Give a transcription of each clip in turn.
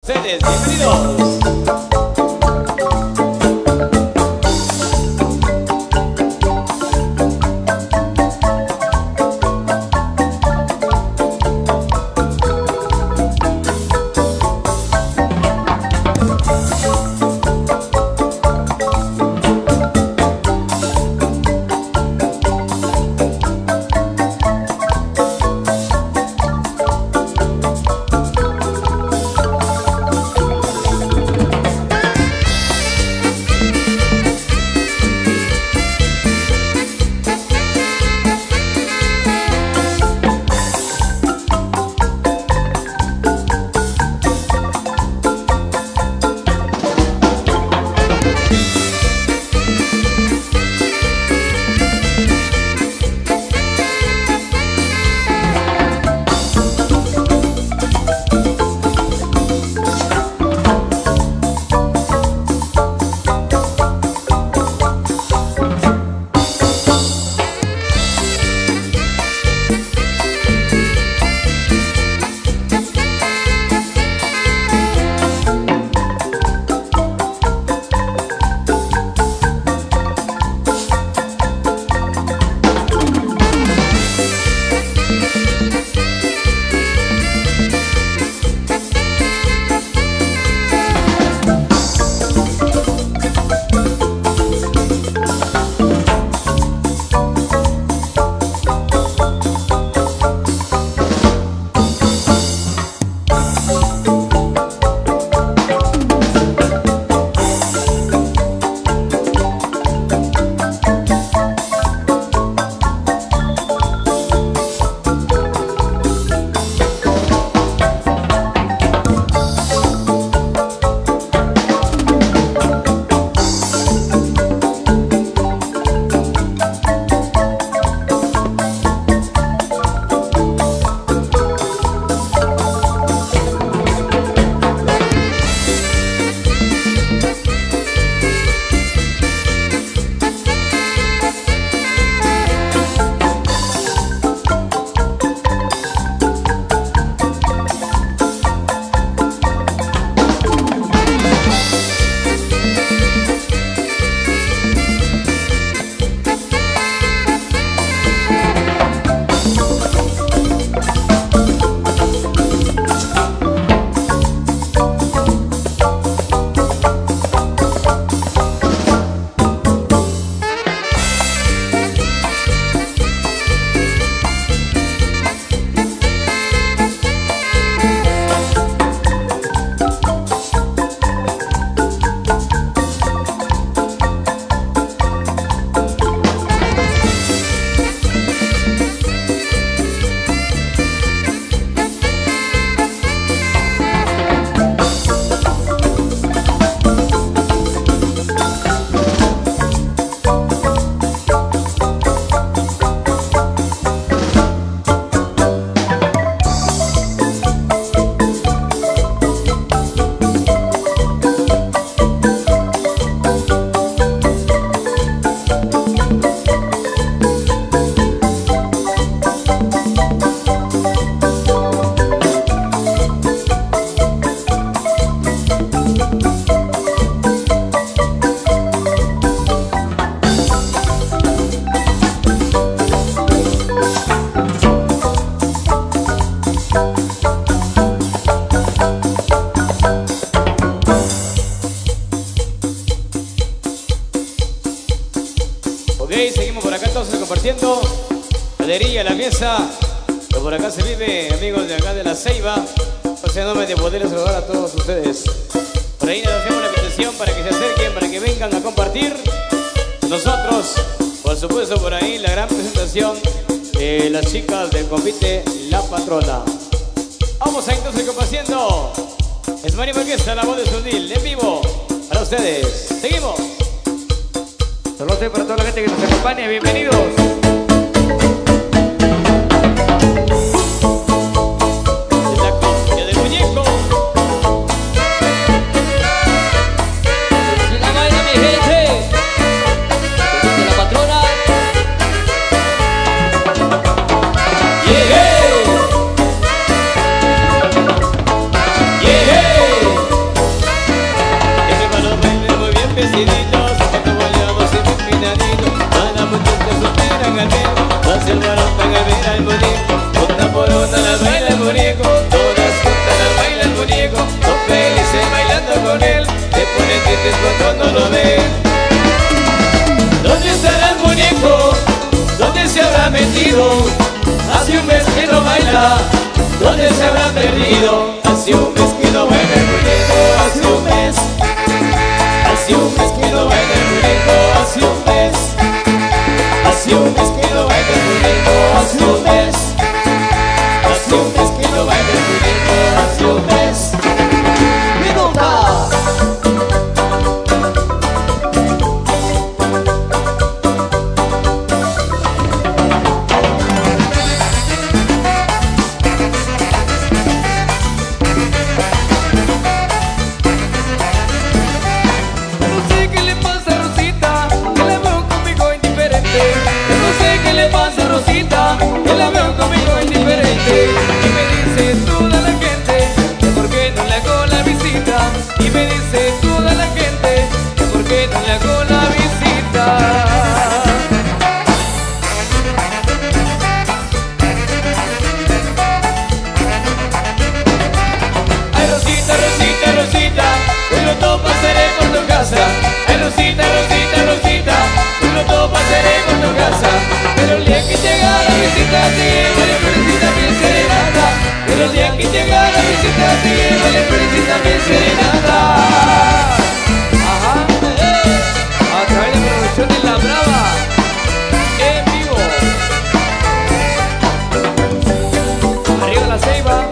ustedes, bienvenidos. Seguimos por acá entonces compartiendo galería, la mesa que por acá se vive, amigos de acá de La Ceiba. O sea, nombre de poder saludar a todos ustedes. Por ahí les hacemos la invitación para que se acerquen, para que vengan a compartir nosotros. Por supuesto, por ahí la gran presentación de las chicas del convite La Patrona. Vamos a entonces compartiendo Esmaní Orquesta, la voz de Sundil, en vivo para ustedes. Seguimos. Saludos para toda la gente que nos acompaña, bienvenidos. Yeah. Rosita, ¿dónde se habrá perdido? Hace un mes que no baila el muñeco, hace un mes. Hace un mes que no baila el muñeco, hace un mes. Hace un mes que no baila el muñeco, hace un mes. Hace un mes que no baila el muñeco, hace un mes. Yo la veo conmigo indiferente y me dice toda la gente que por qué no le hago la visita. Y me dice toda la gente que por qué no le hago la visita. Ay Rosita, Rosita, Rosita, hoy no todo pasaré por tu casa. Ay Rosita, Rosita, Rosita, hoy no todo pasaré por tu casa. Pero el día que llega la visita te llevo la felicita bien serenata. Pero el día que llega la visita te llevo la felicita bien serenata. Ajá, a través de Producciones La Brava, en vivo. Arriba la Ceiba.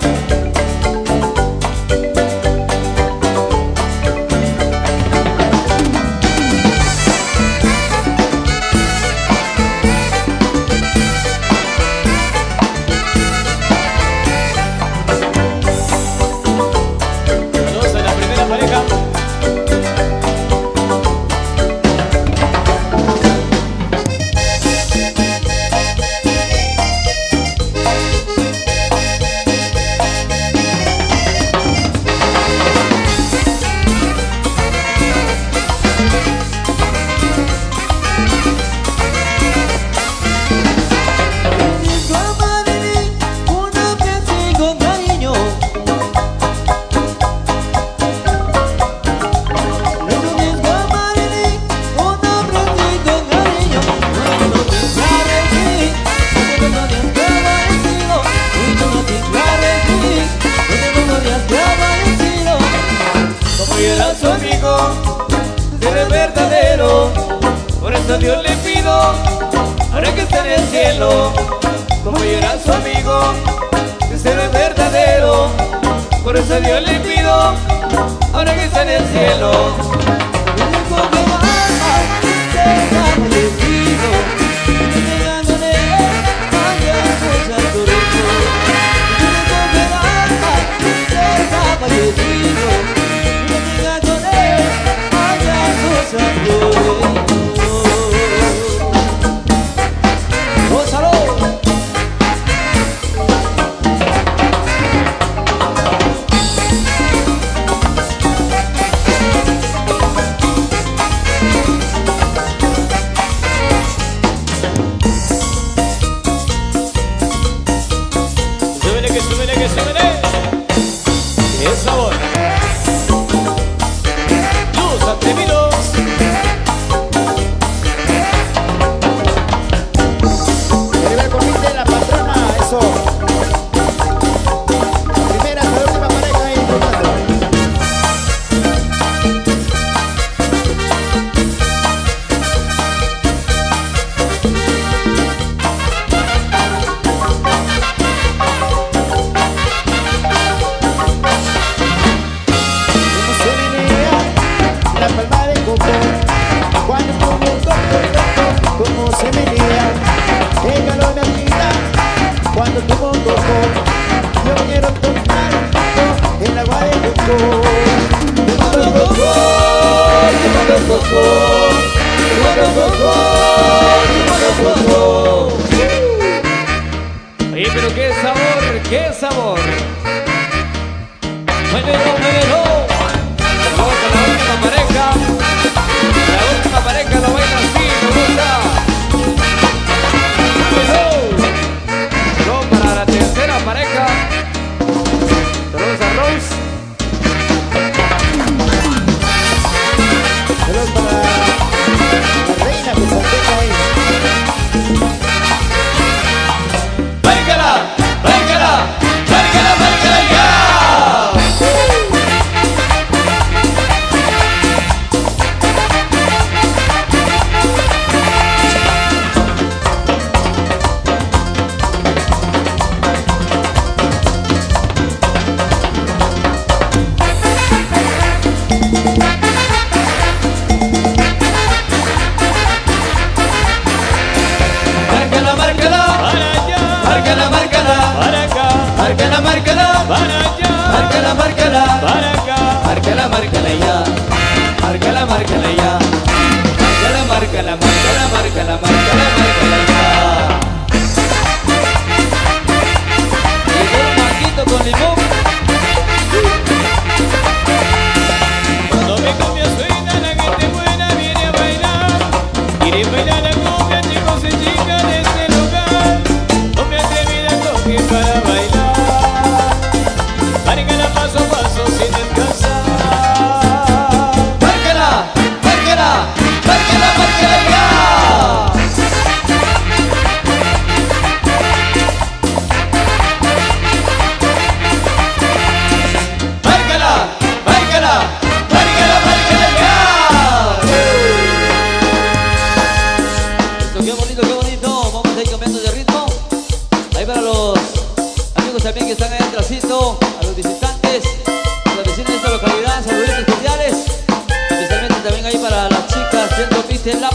Su amigo, eres verdadero, por eso a Dios le pido, ahora que está en el cielo. Como yo era su amigo, que será verdadero, por eso a Dios le pido, ahora que está en el cielo.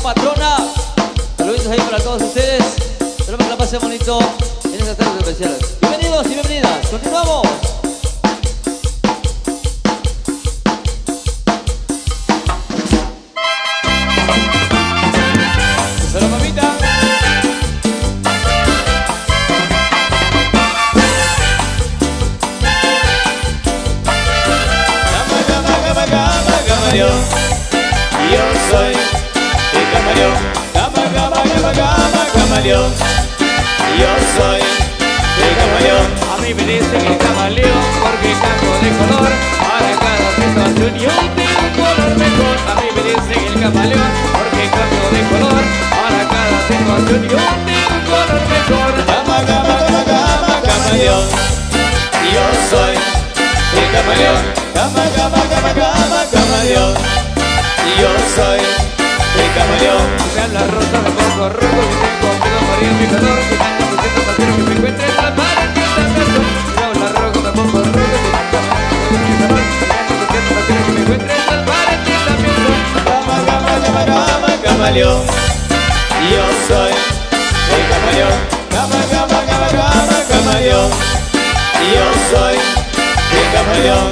patrona. Saluditos ahí para todos ustedes. Espero que la pasen bonito en estas tardes especiales. Bienvenidos y bienvenidas. Continuamos. Solo mamita. Camaleón, yo soy el camaleón, camaleón, yo soy el camaleón. A mí me dicen el camaleón porque cambio de color para cada situación yo tengo un color mejor. A mí me dicen el camaleón porque cambio de color para cada situación yo tengo un color mejor. Camaleón, yo soy el camaleón, camaleón, yo soy el camaleón. Me habla rosa, me pongo rojo, si tengo miedo a morir mi calor, si tengo un siento pasero que me encuentre transparente esta razón. Me habla rojo, me pongo rojo, si tengo miedo a morir mi calor, si tengo un siento pasero que me encuentre transparente esta razón. Camaleón, yo soy el camaleón, camaleón, yo soy el camaleón.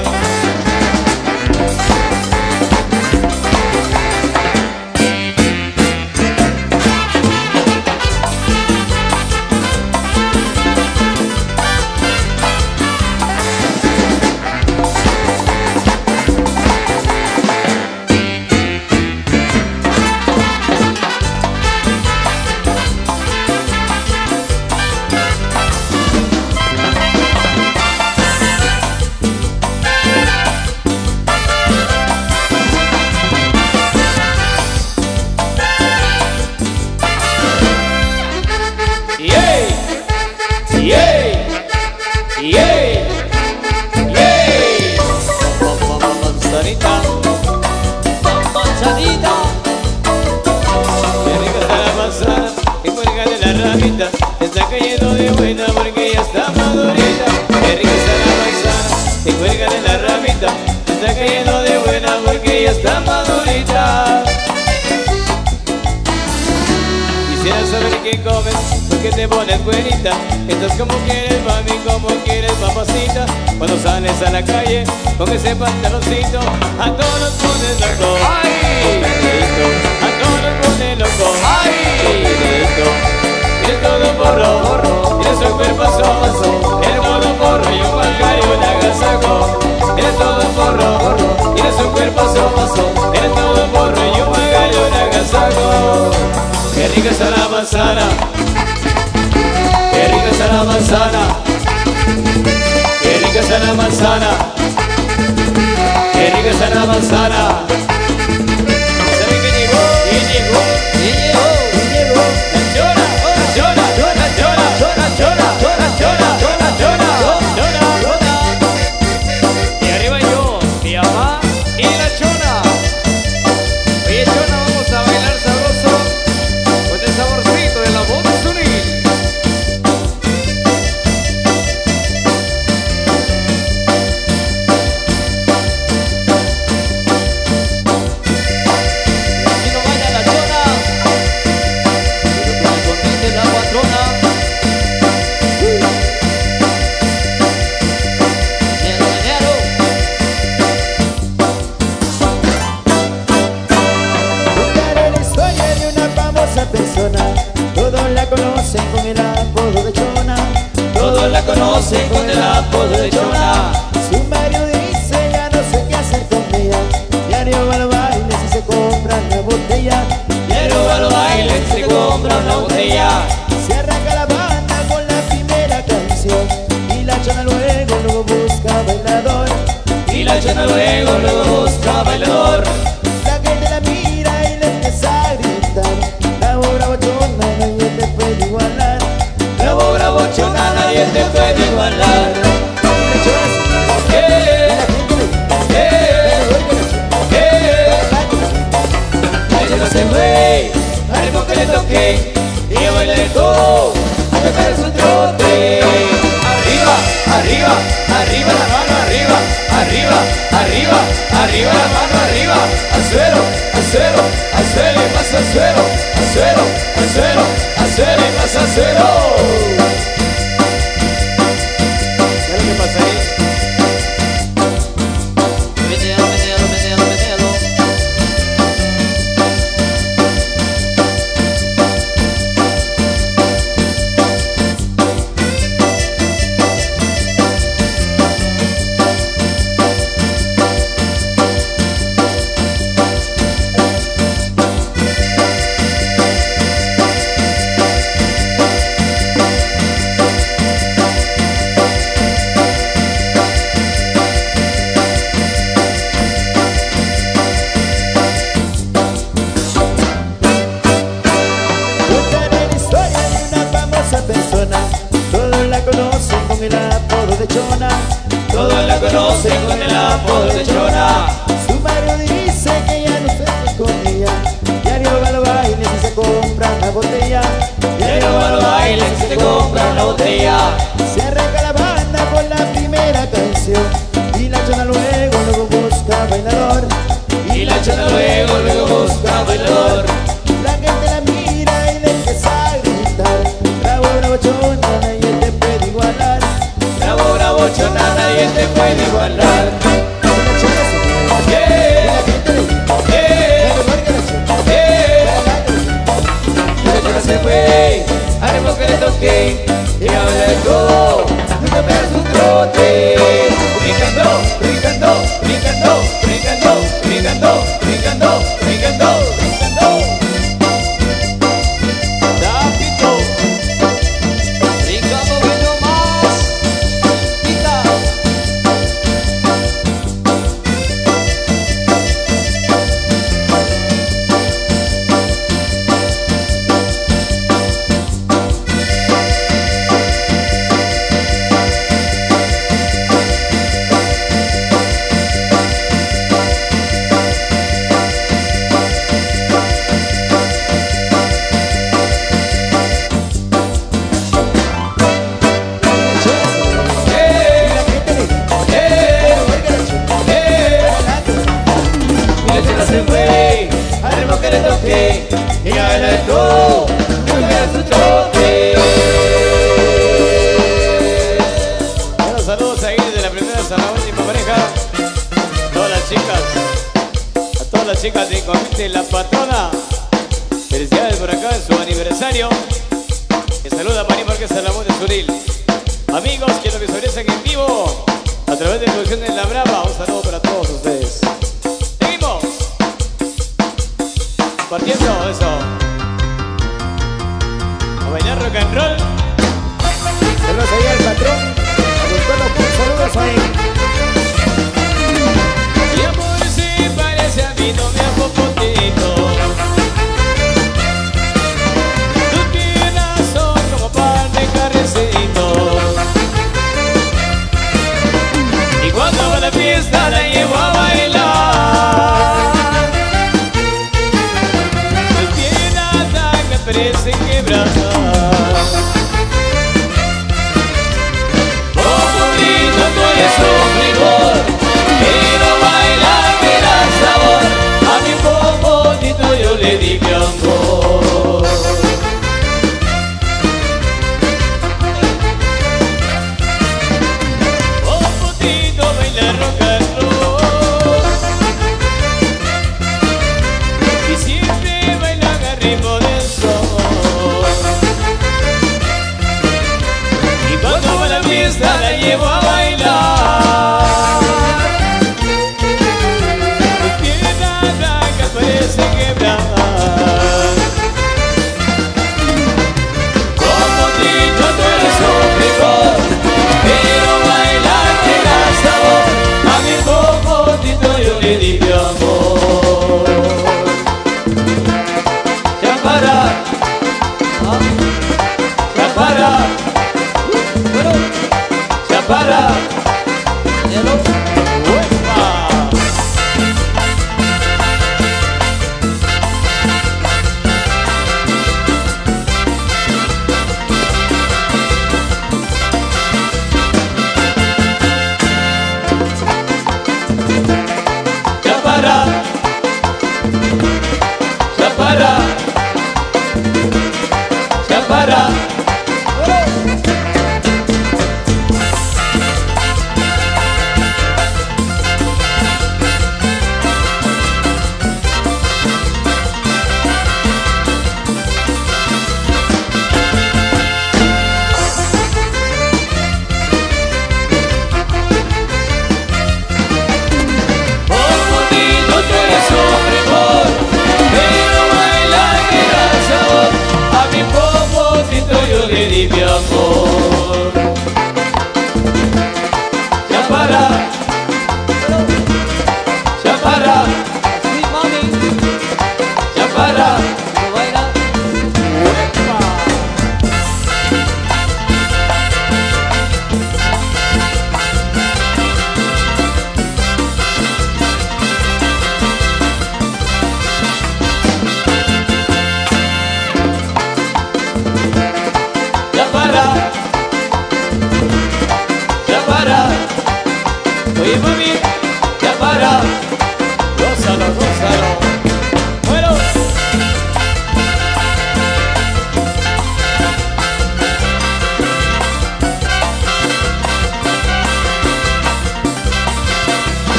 Manzanita. Qué rica está la manzana, que cuelga de la ramita, está cayendo de buena porque ya está madurita. Qué rica está la manzana, que cuelga de la ramita, está cayendo de buena porque ya está madurita. Quisiera saber qué comes, porque te pones buenita. Estás como quieres, mami, como quieres, papacita. Cuando sales a la calle con ese pantaloncito, a todos nos pones loco. ¡Ay! Perrito, a todos nos pones loco. ¡Ay! Perrito, tienes todo porro, tienes un cuerpazo, el modo porro y un bancario, un agasajo. Tienes todo porro, tienes un cuerpazo, eres todo porro y un bancario, un agasajo. Qué rica está la manzana, qué rica está la manzana, qué rica está la manzana, qué rica está la manzana. ¿Saben quién llegó? ¿Quién llegó? ¿Quién llegó? ¿Quién llegó? La chora, la chora, la chora, la chora, la chora, la chora, chora. Y arriba yo, mi mamá y la chona. Oye chona, vamos a bailar sabroso con el saborcito de la boda Zunil. Aquí no baila la chona, pero que me convite la patrona. Nero, nero. Contaré la historia de una famosa persona. Todos la conocen con el apodo de Chona. Todos la conocen con el apodo de Chona. Su marido dice ya no sé qué hacer con ella. Diario va a los bailes y se compra una botella. Diario va a los bailes, se compra una botella. Se arranca la banda con la primera canción. Y la Chona luego busca bailador. Y la chona luego busca bailador. La gente la mira y le empieza a gritar. Bravo, bravo Chona, nadie te puede igualar. Bravo, bravo chona, nadie te puede igualar. Ese güey, al ritmo que le toque, y a bailar el todo, a tocar su trote. Arriba, arriba, arriba la mano, arriba, arriba, arriba, arriba la mano, arriba. Al suelo, al suelo, al suelo y más al suelo. ella. Se arranca la banda con la primera canción y la chona luego busca bailador. Y la chona luego busca bailador. La gente la mira y le empieza a gritar: bravo, bravo, chona, nadie te puede igualar. Bravo, bravo, chona, nadie te puede igualar. La chona se mueve, Yeah, y la gente le grita: yeah, la mejor canción. yeah. La chona se fue, haremos que le toque. Y ahora el go, nunca pegas un trote. Brincando, brincando, brincando, brincando, brincando, brincando, brincando, brincando. Tapito. Brinca un poquito más. Quita. Se fue, haremos que le toque. Y ahora el go, nunca pegas un trote. Bueno, saludos ahí desde la primera hasta la última pareja. A todas las chicas de Inconveniente, la patrona. Felicidades por acá en su aniversario. Que saluda a María Márquez Salamón de Suril. Amigos que nos visualizan en vivo a través de Producción de La Brava. Un saludo para todos ustedes. Seguimos partiendo eso. A bailar rock and roll. Saludos ahí al patrón, a buscarlo, saludos ahí. Mi amor se parece a mí, no me hago potito. Tus piernas son como pan de carrecito. Y cuando va a la fiesta la llevo a bailar. Tus piernas me parecen quebradas. Tú eres un rigor, pero bailar me da sabor. A mi popotito yo le di mi amor. Popotito baila rock and roll y siempre bailan al ritmo del sol. Y cuando va a la fiesta la llevo a bailar. Tus piernas blancas parecen quebradas. Popotito, tú eres un rigor, pero bailar me da sabor. A mi popotito yo le di mi amor. Ya para, ya para, ya para. Ya para, ya para, ya para. Popotito, tú eres un rigor, pero bailar me da sabor. A mi popotito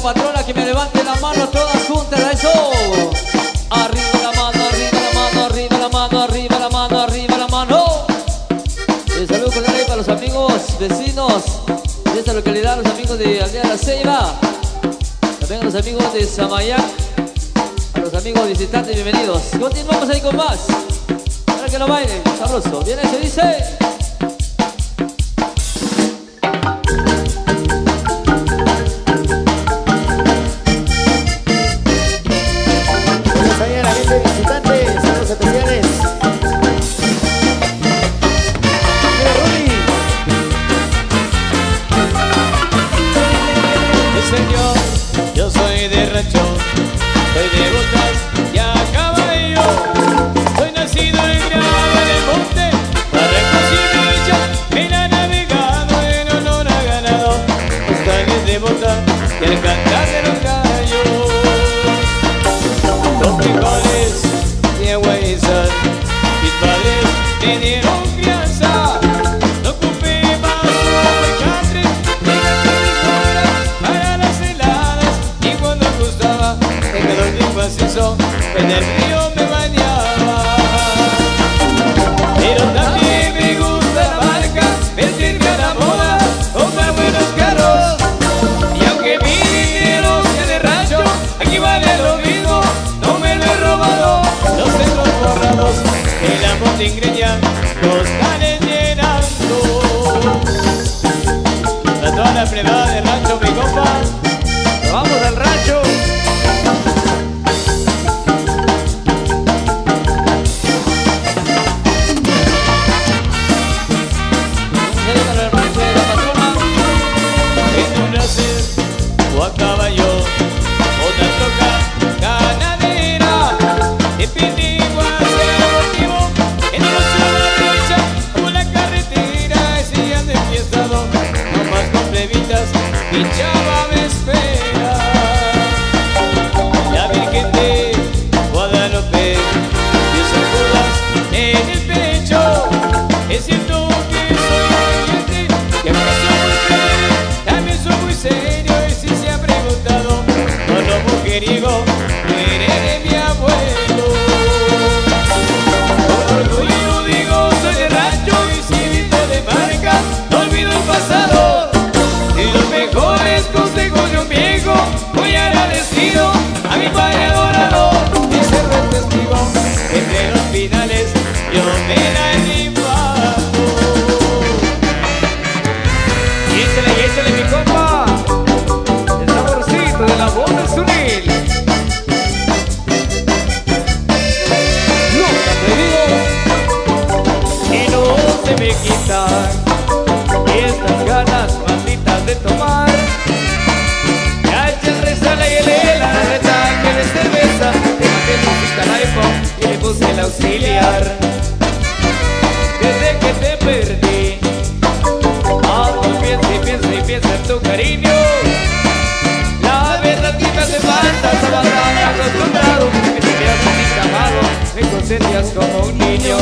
patrona que me levante la mano todas juntas, eso. Arriba la mano, arriba la mano, arriba la mano, arriba la mano, arriba la mano. Y saludo con para los amigos vecinos de esta localidad, los amigos de Aldea La Ceiba, también a los amigos de Samayac, a los amigos visitantes, bienvenidos. Continuamos ahí con más, para que lo bailen, sabroso. Viene, se dice. Visitantes, saludos especiales. Mira, Rudy. Sí, señor, yo soy de rancho, soy de botas y a caballo. Soy nacido en grava del monte, barrancos y villas, me la he navegado en honor a ganado. Los trajes de bota y el cantar de los gallos. Los frijoles y agua y sal, mis padres me dieron crianza. No ocupé más catre, ni horas para las heladas. Y cuando gustaba, en calor de macizo, en el río me bañaba. Pero también me gusta la marca, vestirme a la moda, comprar buenos carros. Y aunque mi dinero sea de rancho, aquí vale lo mismo. No me lo he robado, los cerros borrados, el amor de ingreña, los están llenando. A toda la plebada del rancho, mi compa, vamos al rancho. En un hacer o a caballo, otra troca ganadera, de Pintigua hacia Deportivo, en el ocho de la derecha, por la carretera, ese día de fiestado, no más con plebitas, mi chava me espera. La Virgen de Guadalupe, Dios San Judas en el pecho, es cierto que soy valiente, que aprecio muy creer, también soy muy serio, y si se ha preguntado, por lo mujeriego, heredé mi abuelo. Con orgullo digo, soy de rancho y civito de marca, no olvido el pasado, y los mejores consejos de un viejo, muy agradecido a mi padre adorado, y cerro el testigo, entre los finales, yo me la he rifado. Y échale mi compa, el saborcito de la voz de Zunil. Nunca te digo, y no se me quitan estas ganas malditas de tomar. Cacha, resala y helela, retaque de cerveza, te mandé música al iPhone y le puse el auxiliar. Desde que te perdí, ando piensa y piensa y piensa en tu cariño. La verdad que me hace falta, estaba tan acostumbrado, que te quedas así clavado, me consentías como un niño.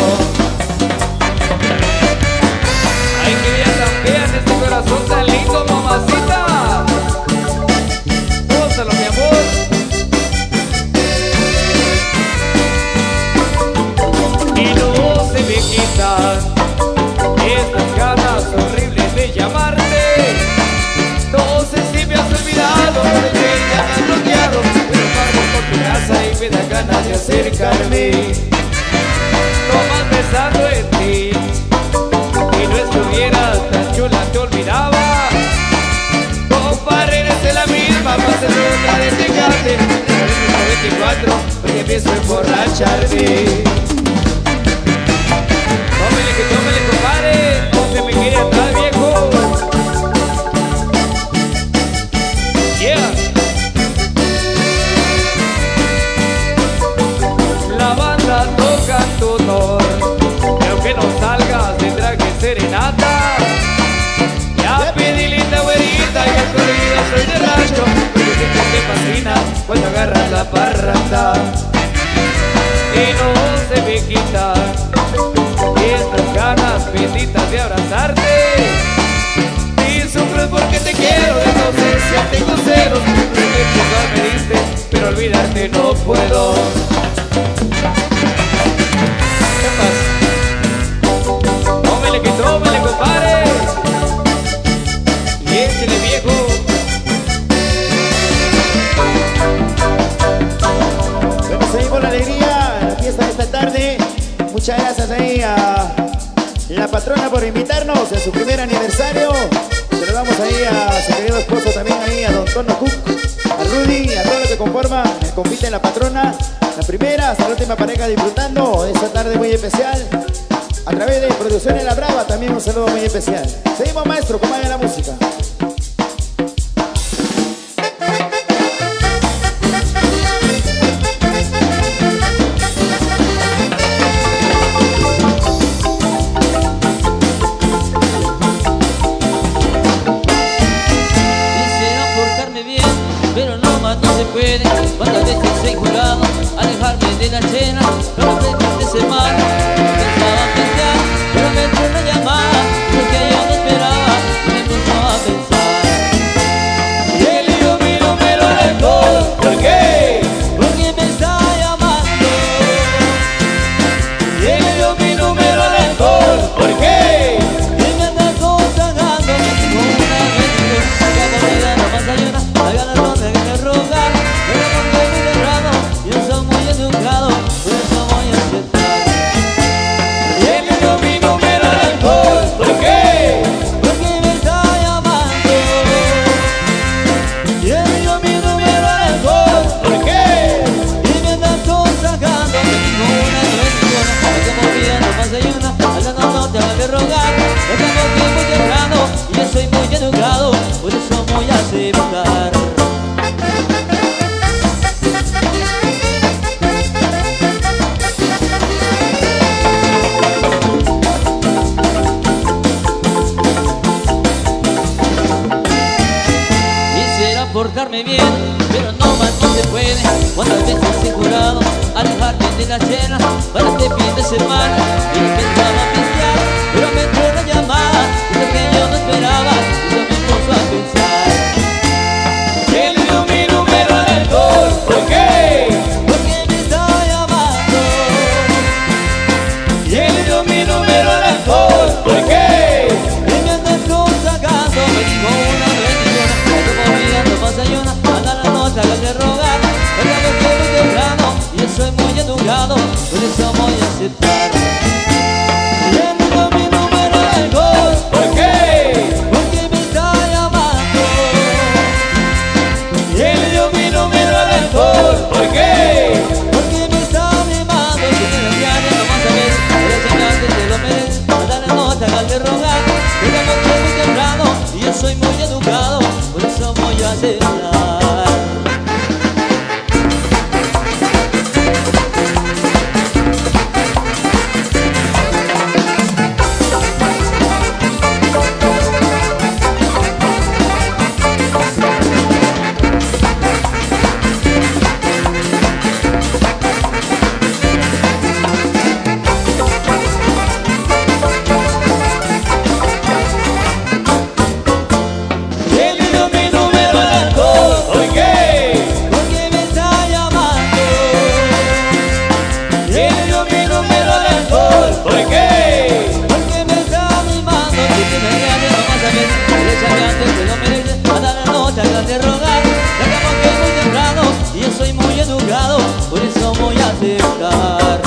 Ay, que vida tan fea en este corazón tan lindo, mamacita. Gózalo, mi amor. Y no se me quitan estas ganas horribles de llamarte. No sé si me has olvidado, de que ya me has bloqueado, pero paso por tu casa y me da ganas de acercarme. No más pensando en ti, y no estuvieras tan chula, te olvidaba. Compadre, eres de la misma, pase otra de Tecate, 24, porque empiezo a emborracharme. Tómele, compadre, no se me quiere atrás, viejo. Yeah. La banda toca en tu honor, y aunque no salgas tendrá que serenata. Ya pedí linda güerita y al corrido soy de rancho, porque siempre te fascina cuando agarras la parranda. Y no se me quita estas ganas benditas de abrazarte. Y sufres porque te quiero, de tu ausencia tengo celos, porque pero olvidarte no puedo. ¿Qué pasa? Tómele que tómele, compadre. Y échale, viejo. Bueno, seguimos la alegría, la fiesta de esta tarde. Muchas gracias ahí a la patrona por invitarnos en su primer aniversario. Saludamos ahí a su querido esposo, también ahí a don Tono Cook, a Rudy, a todos los que conforman el convite de la patrona. La primera hasta la última pareja disfrutando de esta tarde muy especial. A través de Producciones La Brava también un saludo muy especial. Seguimos, maestro, ¿cómo vaya la música? Cuántas veces he jurado alejarme de la cena, no lo pretende ser mal. Pensaba pensar, pero me entró una llamada, lo que yo no esperaba, y me puso a pensar. Y él dio mi número de alcohol, ¿por qué? Porque me está llamando. Y él dio mi número de alcohol, ¿por qué? Y me anda consagrando con una bendición. Cada vida no más hay una, hay ganas donde me rogar. Yo soy muy educado, por eso voy a aceptar. Y él me dio mi número de alcohol, ¿por qué? Porque me está llamando. Y él me dio mi número de alcohol, ¿por qué? y me anda consagrando. Me dijo una bendición, que como vida no más hay una, hablando no te hagas de rogar. No tengo tiempo temprano, y yo soy muy educado, por eso voy a aceptar. Portarme bien, pero no más no se puede. Cuántas veces he jurado alejarme de la cena para este fin de semana. Y pensaba pistear, pero me entró una llamada, lo que yo no esperaba, y yo me puso a pensar. Y él dio mi número de alcohol, ¿por qué? Porque me está llamando. Y él dio mi número de alcohol, ¿por qué? Y me anda consagrando, me dijo una bendición, que como vida no más hay una, anda la noche hagas de rogar. Porque me quiero temprano, y yo soy muy educado, por eso voy a aceptar. Y él me dio mi número de alcohol, ¿por qué? porque me está llamando. Y él dio mi número de alcohol, ¿por qué? Porque me está mimando, si me lo diario no más a ver, pero si antes te lo mereces, anda la noche hagas de rogar. Porque me quiero muy temprano, y yo soy muy educado, por eso voy a aceptar. De rogar, dejamos que muy temprano, y yo soy muy educado, por eso voy a aceptar.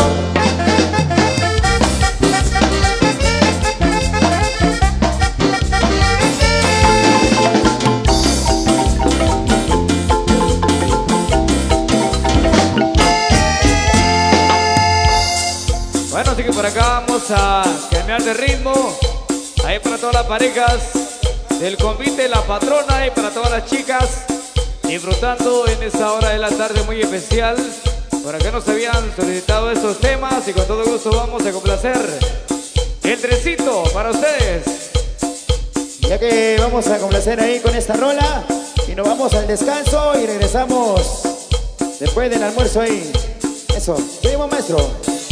Bueno, así que por acá vamos a cambiar de ritmo. Ahí para todas las parejas del convite, la patrona, y para todas las chicas disfrutando en esta hora de la tarde muy especial. Por acá nos habían solicitado estos temas y con todo gusto vamos a complacer el trencito para ustedes. Ya que vamos a complacer ahí con esta rola y nos vamos al descanso y regresamos después del almuerzo ahí. Eso, seguimos, maestro.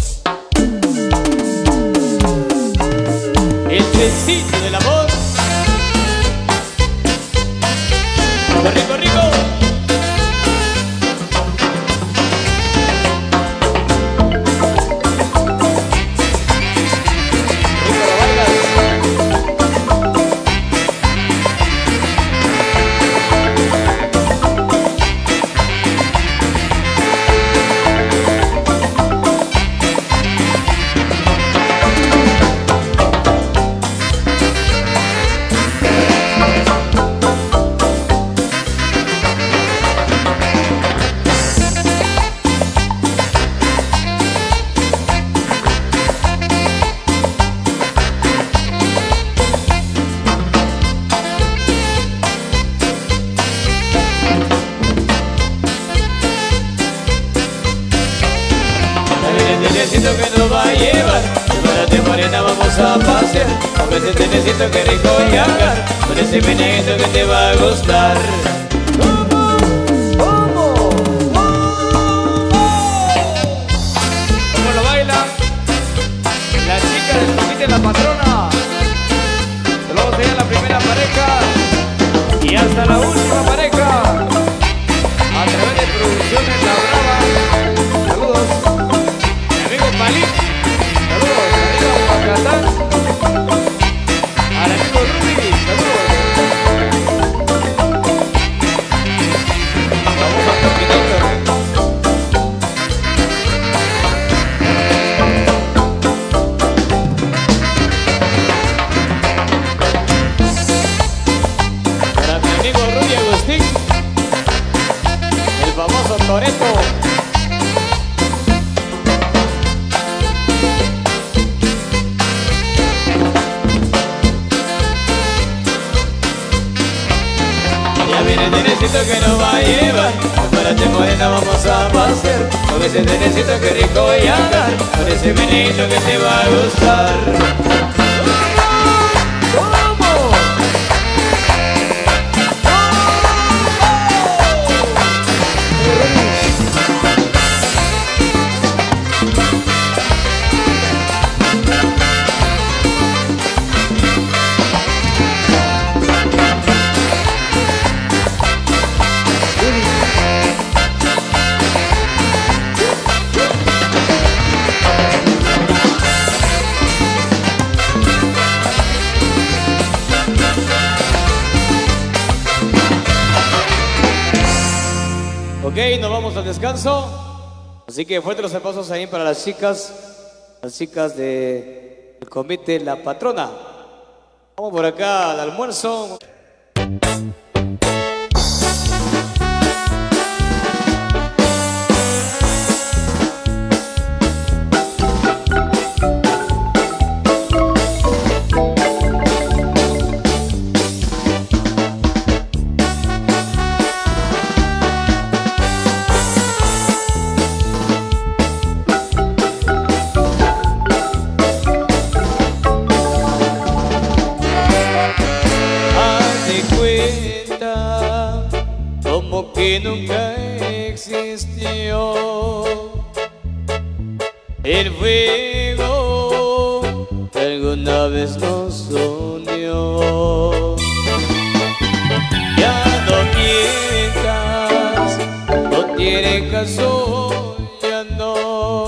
El trencito del amor. Rico, rico. trenecito que nos va a llevar. Prepárate morena, vamos a pasear. Con ese trenecito que rico viajar. Con ese meneguito que te va a gustar. ¿Cómo lo bailan? La chica del comité, la patrona. Luego sería la primera pareja y hasta la última pareja. A través de Producciones La Brava. Saludos. Mi amigo Palín. Saludos. Arriba Huacatán. Al amigo Ruby. Saludos. Vamos a Terminator. Para mi amigo Rudy Agustín, el famoso Toretto. Ya viene el trenecito que nos va a llevar. Prepárate morena, vamos a pasear. Con ese trenecito que rico viajar. Con ese meneguito que te va a gustar. Ok, nos vamos al descanso. Así que fuertes los aplausos ahí para las chicas del comité La Patrona. Vamos por acá al almuerzo. Como que nunca existió el fuego que alguna vez nos unió. Ya no mientas, no tiene caso, ya no.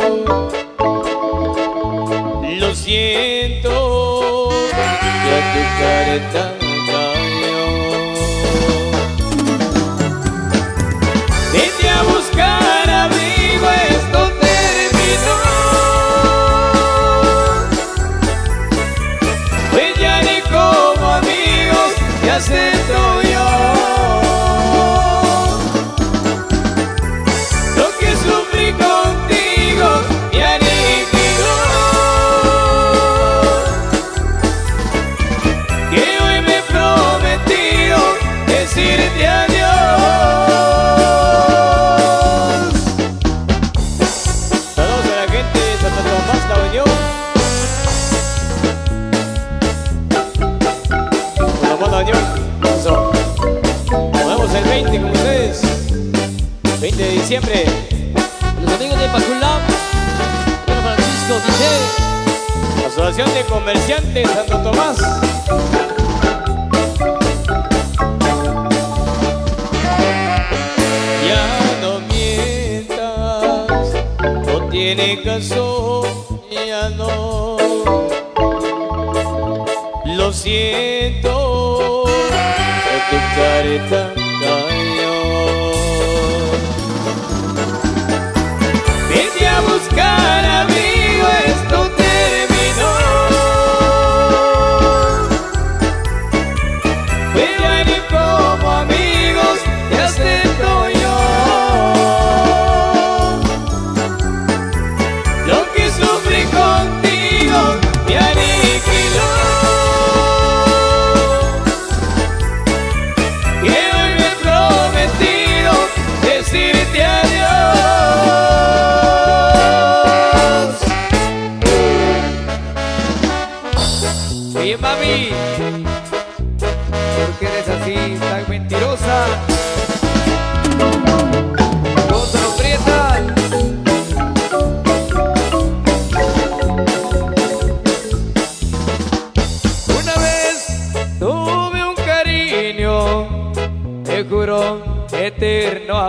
Lo siento, ya tu careta acepto yo lo que sufrí contigo y aniquiló, que hoy me he prometido decirte adiós. Saludos a la gente de Santo Tomás, la Unión. Nos vemos el 20 con ustedes, 20 de diciembre. Los amigos de Paculab, Pedro Francisco, DJ. Asociación de Comerciantes Santo Tomás. Ya no mientas, no tiene caso, ya no. Lo siento, tu careta cayó. Vete a buscar, amigo, esto terminó. Pero ni como amigos te acepto yo. Lo que sufrí contigo me aniquiló. Que hoy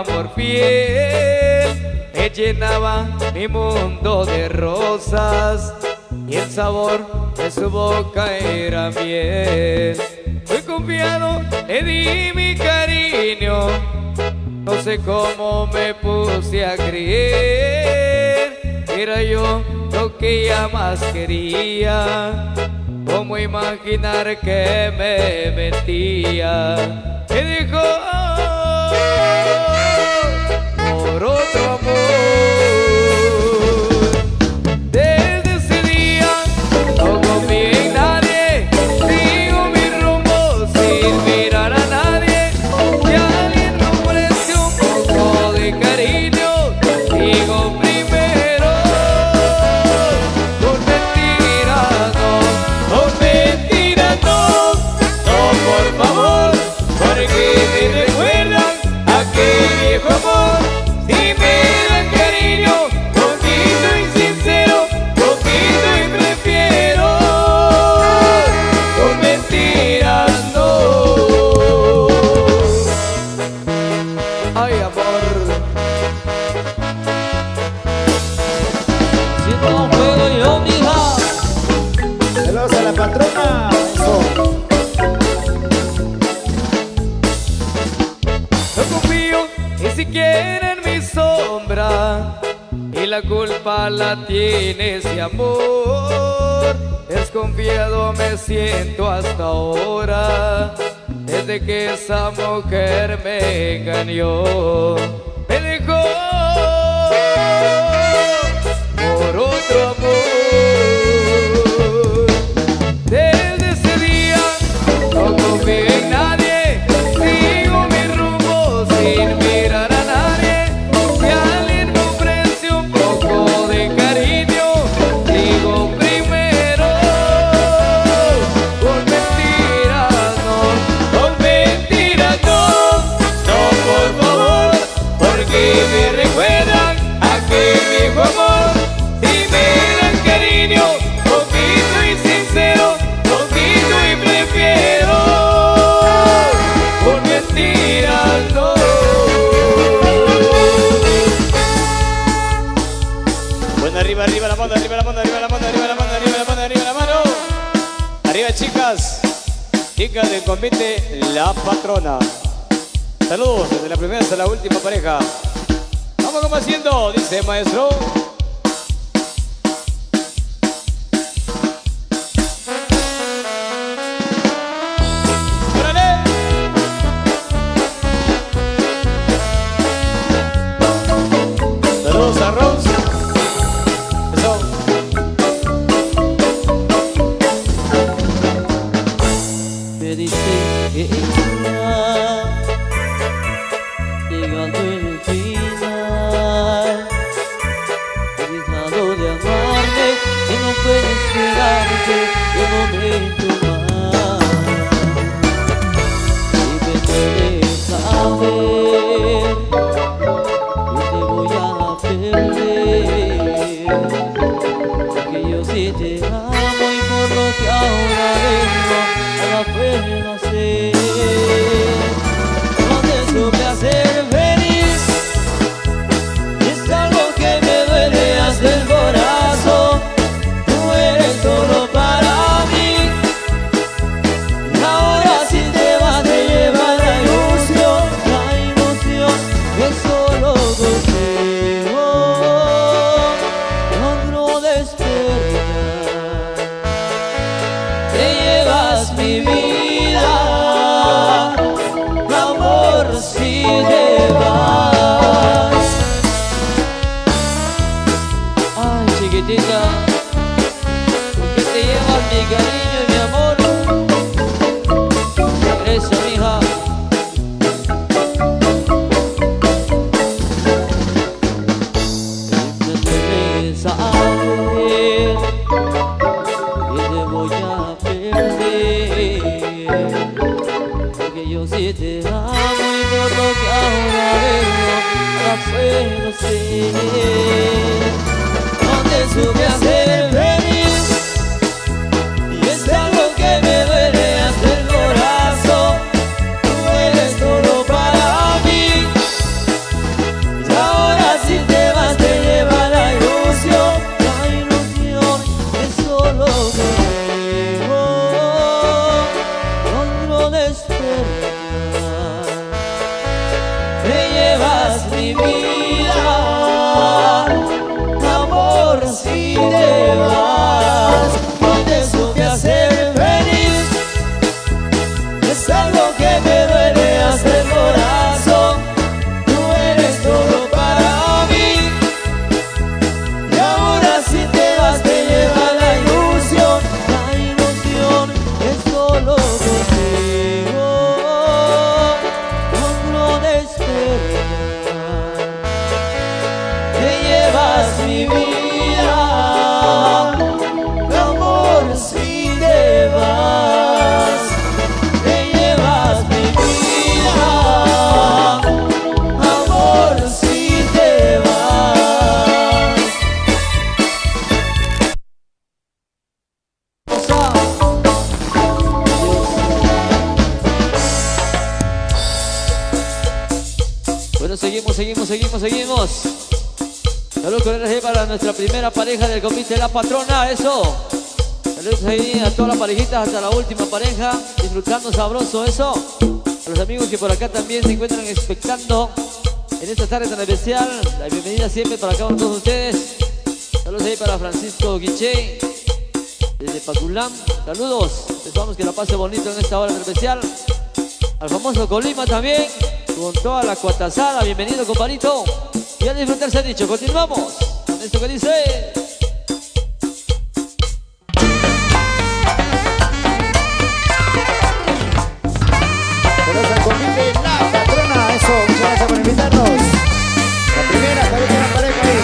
amor fiel me llenaba mi mundo de rosas y el sabor de su boca era miel. Muy confiado le di mi cariño, no sé cómo me puse a creer. Era yo lo que ella más quería, cómo imaginar que me mentía. Me dejó por otro amor. Desde ese día no confié en nadie, sigo mi rumbo sin mirar a nadie. Si alguien me ofrece un poco de cariño, digo primero, con mentiras no, con mentiras no, no por favor, porque me recuerdan aquel viejo amor. Si me dan cariño, poquito y sincero, poquito y prefiero, con mentiras no. Ay, amor, si no puedo yo, mija. Saludos a la patrona. Eso. No confío ni siquiera en mi sombra y la culpa la tiene ese amor. Desconfiado me siento hasta ahora, desde que esa mujer me engañó. Me dejó por otro amor. Desde ese día no confío en nadie, sigo mi rumbo sin mirar a nadie. Si alguien me ofrece un poco de cariño, digo primero, con mentiras no, con mentiras no, no por favor, porque me recuerdan aquel viejo amor. Si me dan cariño, poquito y sincero, poquito y prefiero, por mentiras no. Bueno, arriba, arriba la mano, arriba la mano, arriba la mano, arriba la mano, arriba la mano, arriba la mano. Arriba, chicas. Chicas del convite La Patrona. Saludos desde la primera hasta la última pareja. Vamos como haciendo, dice maestro. ¡Órale! Saludos a Rose. Eso. Me dice que está llegando el final, he dejado de amarme y no puede esperarse un momento más. Y me puedes saber que te voy a perder, porque yo sí te amo y por lo que ahora vengo a la pena hacer. No te supe hacer feliz, es algo que me duele hasta el corazón. Tú eres solo para mí, y ahora si te vas te lleva la ilusión que solo contigo logro despertar. Te llevas mi vida, amor, si te vas. Ay, chiquitita, ¿por qué te llevas mi cariño y mi amor? Regresa, mija. Te saber que te voy a perder, porque yo sí te amo y por lo que ahora vengo a conocer. No te supe hacer feliz, y es algo que me duele hasta el corazón. Tú eres todo para mí, mi vida, amor, si te vas, te llevas mi vida, amor, si te vas. Bueno, seguimos. Saludos cordiales para nuestra primera pareja del convite, la patrona, eso. Saludos ahí a todas las parejitas, hasta la última pareja, disfrutando sabroso, eso. A los amigos que por acá también se encuentran expectando en esta tarde tan especial. La bienvenida siempre para cada uno de todos ustedes. Saludos ahí para Francisco Guiche, desde Paculán. Saludos, esperamos que la pase bonito en esta hora tan especial. Al famoso Colima también, con toda la cuatazada. Bienvenido, compadrito. Y a disfrutar se ha dicho. Continuamos con esto que dice. Saludos al convite, la patrona, eso, muchas gracias por invitarnos. La primera, hasta la última pareja ahí.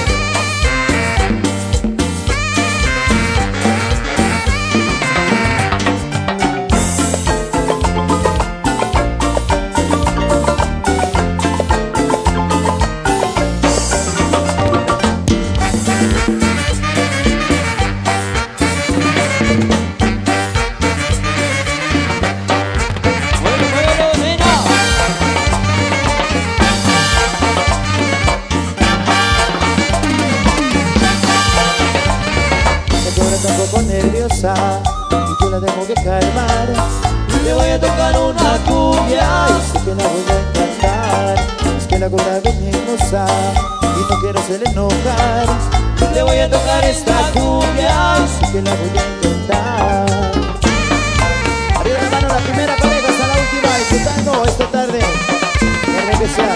Nerviosa y yo la tengo que calmar. Le voy a tocar una cumbia. Sé que la voy a encantar. Es que la cobra bien hermosa y no quiero hacerle enojar. Le voy a tocar esta cumbia. Sé que la voy a encantar. Arriba la mano, la primera pareja hasta la última, disfrutando esta tarde. Tarde especial.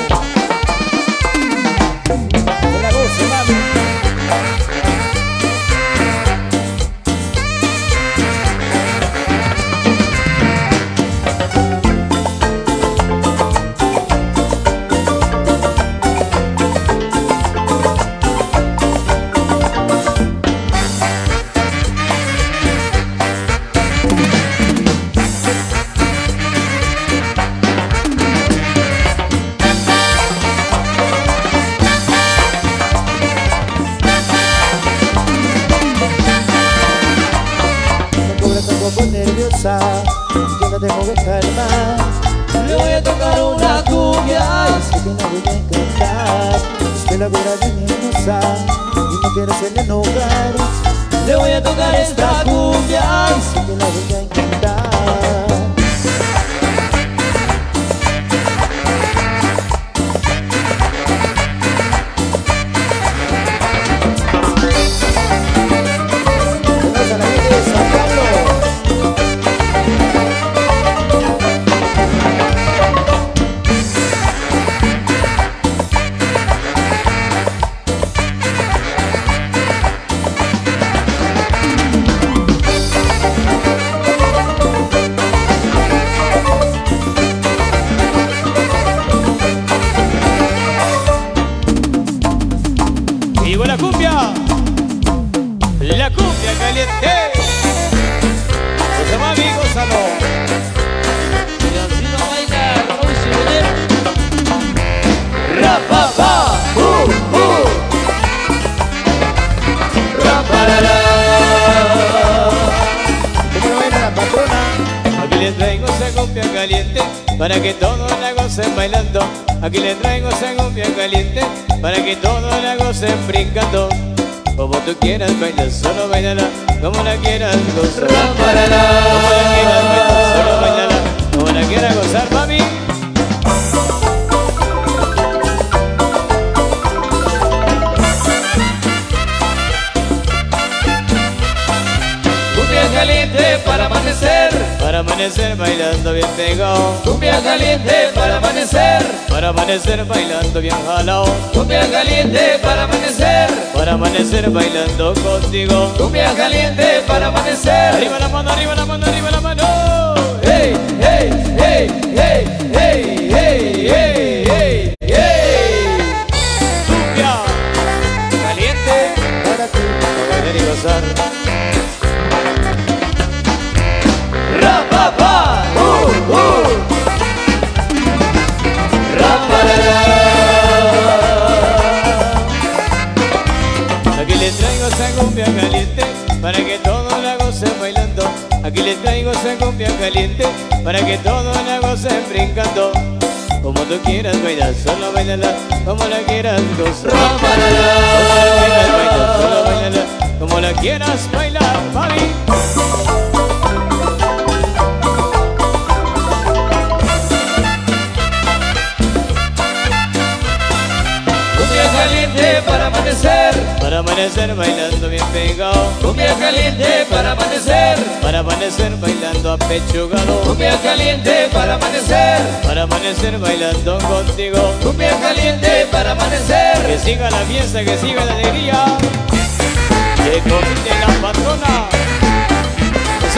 Que la goce, mami. Nerviosa, yo la tengo que calmar. Le voy a tocar una cumbia. Es que la voy a encantar. Es que la cobra bien hermosa y no quiero hacerle enojar. Le voy a tocar esta cumbia. Sé que la voy a encantar. La cumbia caliente. Los amigos, salud. Y así no baila Raúl Cibolero. Rapapa, raparara. ¿Cómo lo baila la patrona? Aquí les traigo esa cumbia caliente para que todos la gocen bailando. Aquí les traigo esa cumbia caliente para que todos la gocen brincando. Como tú quieras bailar, solo bailala, como la quieras gozar. Raparara. Como la quieras bailar, solo bailala, como la quieras gozar, mami. Cumbia caliente para amanecer bailando bien pegado. Cumbia caliente para amanecer bailando bien jalao. Cumbia caliente para amanecer bailando contigo. Cumbia caliente para amanecer. Arriba la mano, arriba la mano, arriba la mano. Hey, hey, hey, hey, hey, hey, hey, hey, hey. Cumbia caliente. Aquí le traigo esa cumbia caliente para que todos la gocen bailando. Aquí le traigo esa cumbia caliente para que todos la gocen brincando. Como tú quieras bailar, solo bailala, como la quieras gozar. Como la quieras bailar, solo bailala, como la quieras bailar, mami. Cumbia caliente para amanecer bailando bien pegado. Cumbia caliente para amanecer bailando apechugado. Cumbia caliente para amanecer bailando contigo. Cumbia caliente para amanecer. Que siga la fiesta, que siga la alegría. Que convite la patrona. Eso.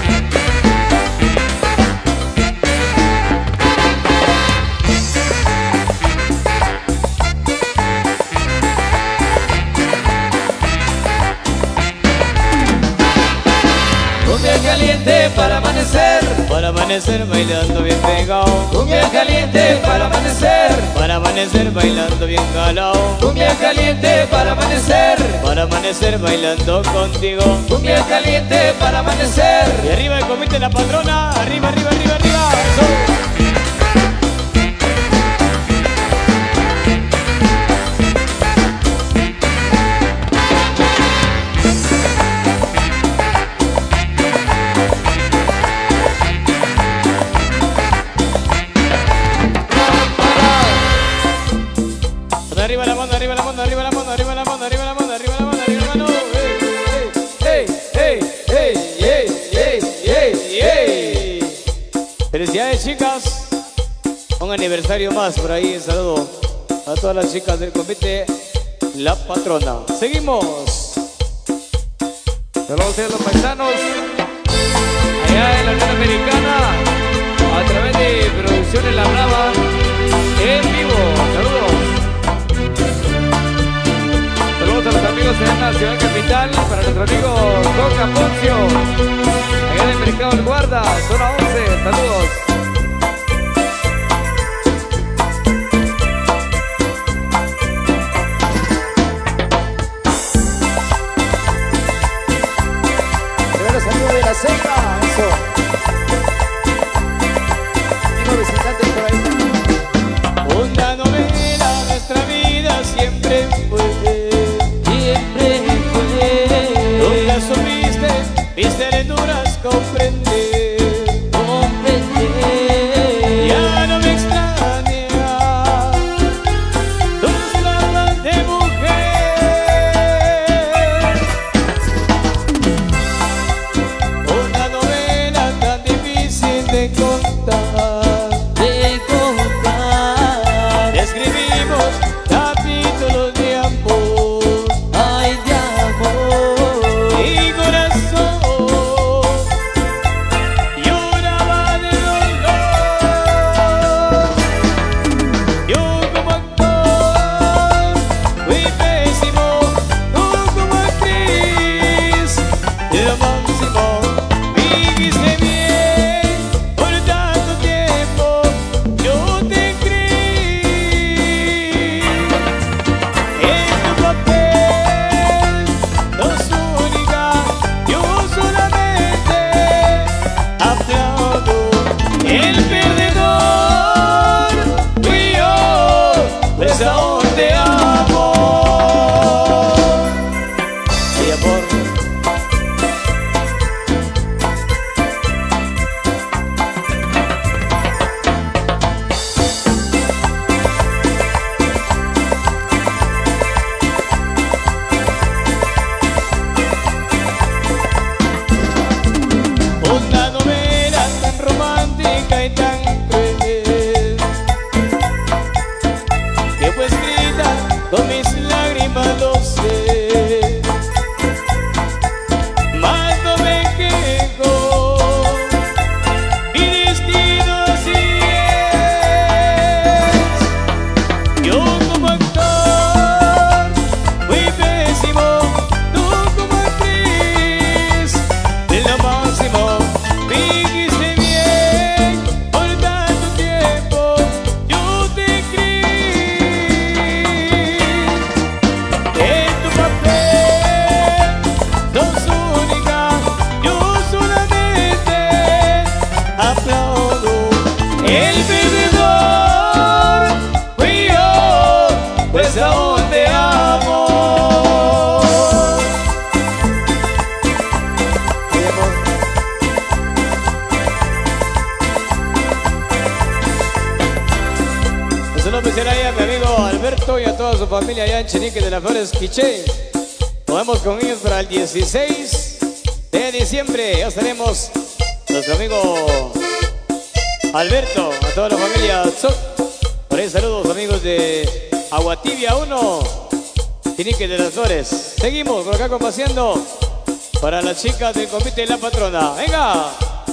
Cumbia caliente para amanecer bailando bien pegado. Cumbia caliente para amanecer bailando bien galao. Cumbia caliente para amanecer bailando contigo. Cumbia caliente para amanecer. Y arriba el comité la patrona. Arriba, arriba, arriba, arriba. Eso. Arriba la mano, arriba la mano, arriba la mano, arriba la mano, arriba la mano, arriba la mano, arriba la mano. Felicidades, chicas. Un aniversario más por ahí. Un saludo a todas las chicas del comité La Patrona. Seguimos. Saludos a los paisanos allá en la Unión Americana a través de Producciones La Brava en vivo. Saludos. Saludos a los amigos en la ciudad capital, para nuestro amigo Coca Poncio, allá en el Mercado El Guarda, zona 11, saludos. Primero saludo de la Ceiba, eso. Amigos visitantes por ahí. Una novela, nuestra vida siempre fue. Nunca supiste mis ternuras comprender. Ya no me extraña tus labios de mujer. Una novela tan difícil de contar. Escribimos capítulos de amor. Y corazón, su familia allá en Chinique de las Flores, Quiché. Nos vemos con ellos para el 16 de diciembre. Ya estaremos nuestro amigo Alberto, a toda la familia Zoc. Por ahí saludos amigos de Aguatibia 1, Chinique de las Flores. Seguimos por acá complaciendo para las chicas del convite de la patrona. ¡Venga!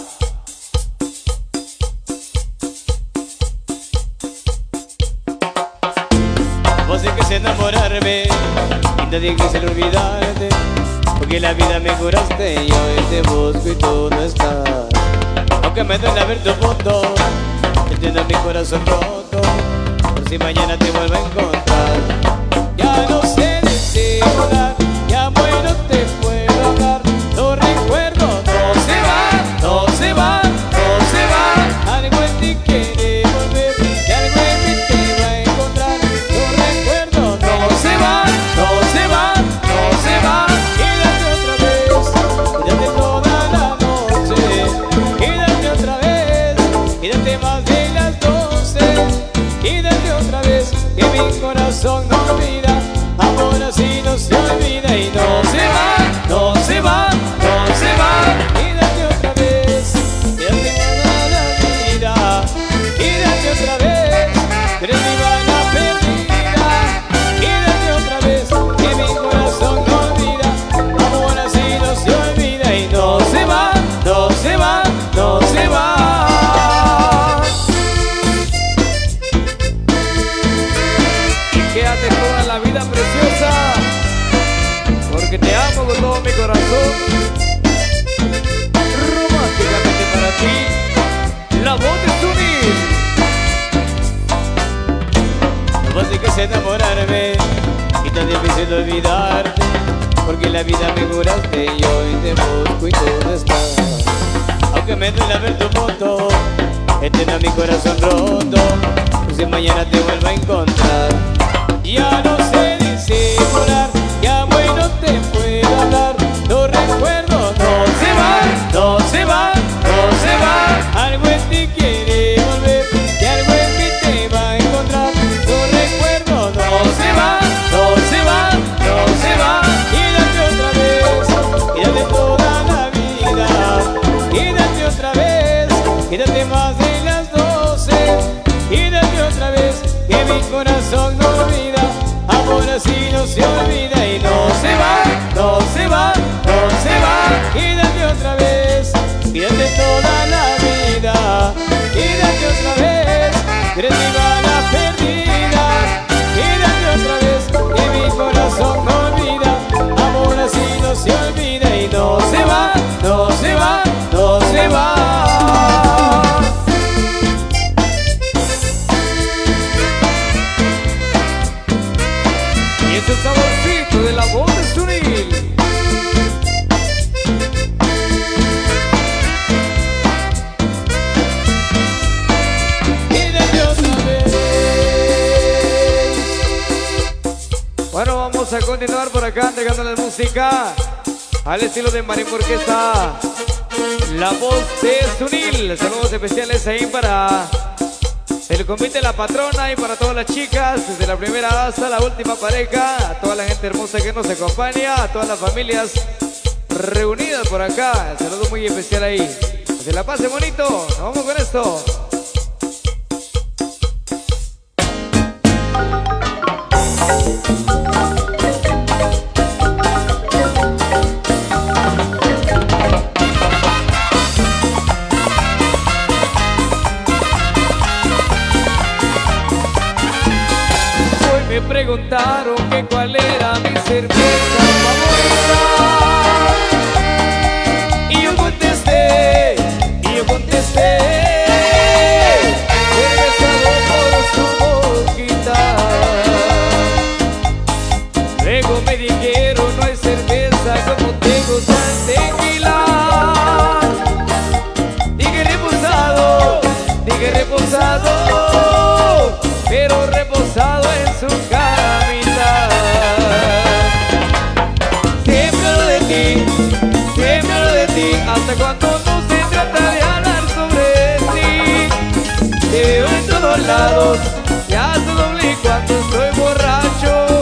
Vos sé que sé enamorarme y nadie quisiera olvidarte, porque la vida me curaste y hoy te busco y tú no estás. Aunque me duele ver tu foto, entiendo mi corazón roto, por si mañana te vuelvo a encontrar. Ya no sé disimular, ya bueno te puedo hablar. Los recuerdos no se van, no se van, no se van. Algo en ti quiere volver y algo en mí te va a encontrar. Los recuerdos no se van, no se van, no se van. Quédate otra vez, quédate toda la noche. Quédate otra vez, quédate más de las 12. Quédate otra vez, que mi corazón no olvida. Amor así no se olvida y no se va, no se va, no se va. Quédate otra vez, quédate toda la vida. Quédate otra vez, eres mi bala perdida. Quédate otra vez, que mi corazón no olvida. Amor así no se olvida y no se va, no se va, no se va. Quédate toda la vida preciosa, porque te amo con todo mi corazón. Románticamente para ti, la voz de Zunil. No sé que sé enamorarme y tan difícil de olvidarte, porque la vida me curaste y hoy te busco y tú no estás. Aunque me duele ver tu foto, entiendo mi corazón roto, pues si mañana te vuelvo a encontrar. Ya no sé disimular, ya bueno te puedo hablar. Los recuerdos no se van, no se van, no se van. Algo en ti quiere volver y algo en mí te va a encontrar. Los recuerdos no se van, no se van, no se van. Quédate otra vez, quédate toda la vida. Quédate otra vez, quédate más de las 12. Quédate otra vez, que mi corazón no olvida. Amor así no se olvida y no se va, no se va, no se va. Quédate otra vez, quédate toda la vida. Quédate otra vez, eres mi bala perdida. Quédate otra vez, que mi corazón no olvida. Amor así no se olvida y no se va, no se va, no se va. Y ese saborcito de la voz de Zunil. Quédate otra vez. Bueno, vamos a continuar por acá entregando la música al estilo de Marimba Orquesta. La voz de Zunil. Saludos especiales ahí para el convite de la patrona y para todas las chicas, desde la primera hasta la última pareja, a toda la gente hermosa que nos acompaña, a todas las familias reunidas por acá. Saludo muy especial ahí. Que se la pase bonito. Nos vamos con esto. Me preguntaron que cuál era mi cerveza favorita y yo contesté, cerveza por su boquita. Luego me dijeron no hay cerveza como te gusta el tequila. Dije reposado, pero reposado en su calamidad. Siempre hablo de ti, hasta cuando no se trata de hablar sobre ti. Te veo en todos lados, ya se doble cuando estoy borracho.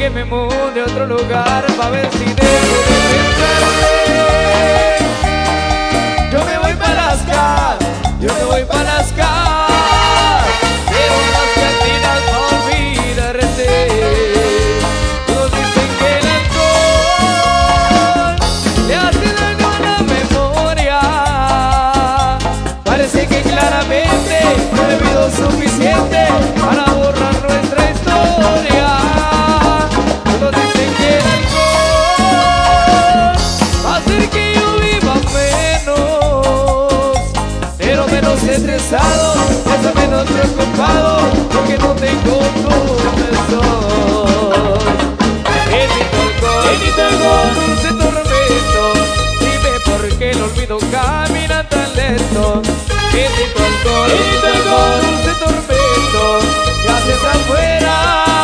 que me mude a otro lugar pa' ver si dejo de pensarte. Yo me voy pa' las casas, yo me voy pa' las casas, quiero las cantinas pa' olvidarte. Todos dicen que el alcohol le hace daño a la memoria. Parece que claramente no he bebido suficiente para borrar nuestra historia. Todos dicen que el alcohol va a hacer que yo viva menos, pero menos estresado, eso menos preocupado, porque no tengo tu besos. Bendito alcohol, dulce tormento, dime por qué el olvido camina tan lento. Bendito alcohol, dulce tormento, ¿qué haces afuera?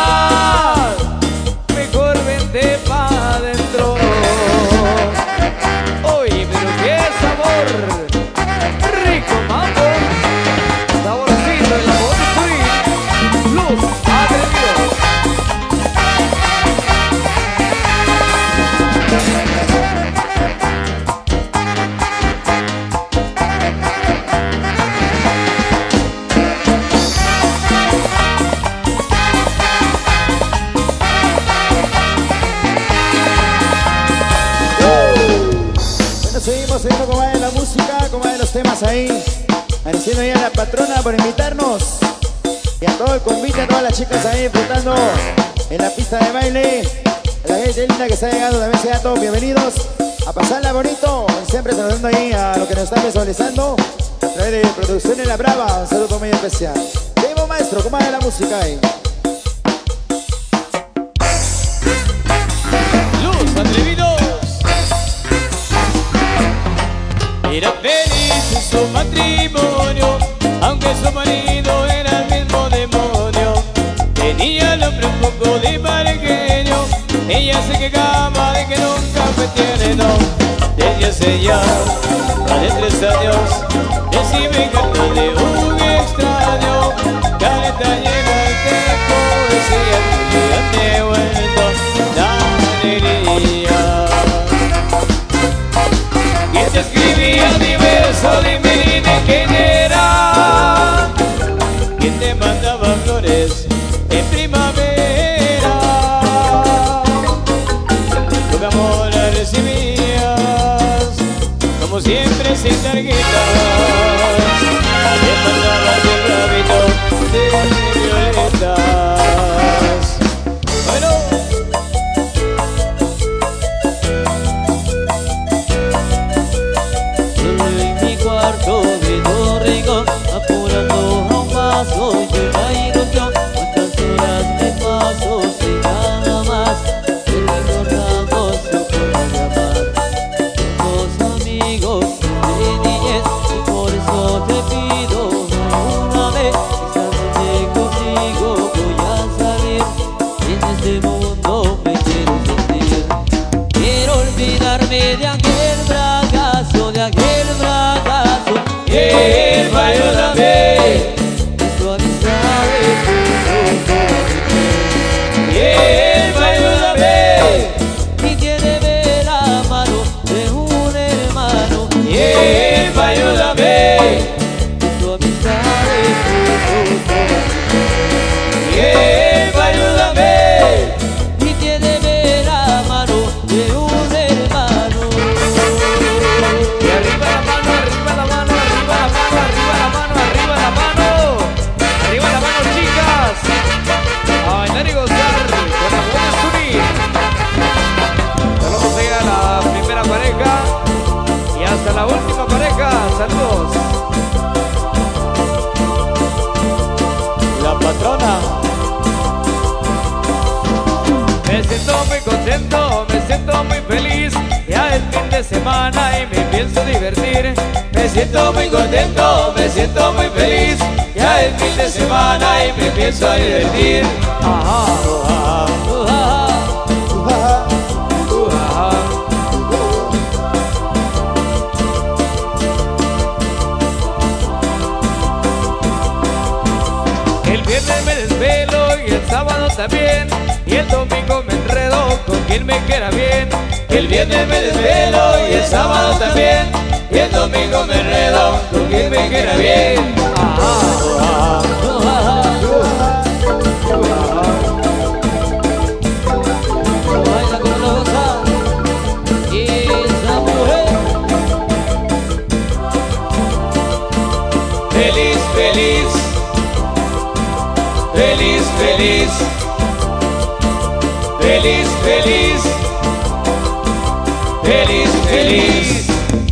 Mejor vente pa' adentro. Oye, pero qué sabor, rico mambo, saborcito el amor sweet, luz, atrevido. Seguimos con más de la música, con más de los temas ahí. Agradeciendo ahí a la patrona por invitarnos. Y a todo el convite, a todas las chicas ahí disfrutando en la pista de baile. A la gente linda que está llegando, también sean todos bienvenidos. A pasarla bonito, siempre saludando ahí a lo que nos están visualizando a través de Producciones La Brava. Un saludo muy especial. Seguimos, maestro, con más de la música ahí. Luz, atrevidos. Era feliz en su matrimonio, aunque su marido era el mismo demonio. Tenía el hombre un poco de pequeño, ella se quejaba de que nunca me tiene, no. Desde hace ya más de 3 años recibe cartas de un extraño. Carta llega de poesía que han devuelto la alegría. Que te escribía diverso, dime quién era, quien te mandaba flores en primavera. Tu amor la recibías, como siempre sin tarjetas, te mandabas el rabito de violetas. Bueno. De Torrico, apurando a un paso, yo la ilusión, cuántas horas me paso sin nada más, y recordando su forma de amar. Somos amigos de niñez y por eso te pido una vez, esta noche contigo voy a salir, en este mundo me quiero sentir. Quiero olvidarme de aquel fracaso, de aquel fracaso. Ayúdame, Tu amistad es ayúdame, y tiene la mano de un hermano. ayúdame, Tu amistad es ayúdame. y tiene la mano de un hermano. Y arriba la mano, arriba la mano, arriba la mano, arriba la mano, arriba la mano. Arriba la mano, chicas. A bailar y gozar con la buena Suri. Saludos ahí a la primera pareja y hasta la última pareja. Saludos. La patrona. Me siento muy contento, me siento muy feliz. Ya es fin de semana y me pienso divertir. Me siento muy contento, me siento muy feliz. Ya es fin de semana y me pienso divertir. Ajá, ajá, ajá. El viernes me desvelo y el sábado también, y el domingo me enredo con quien me quiera bien. El viernes me desvelo y el sábado también, y el domingo me enredo con quien me quiera bien. Baila con rosa y esa mujer. Feliz, feliz, feliz, feliz, feliz, feliz, feliz, feliz.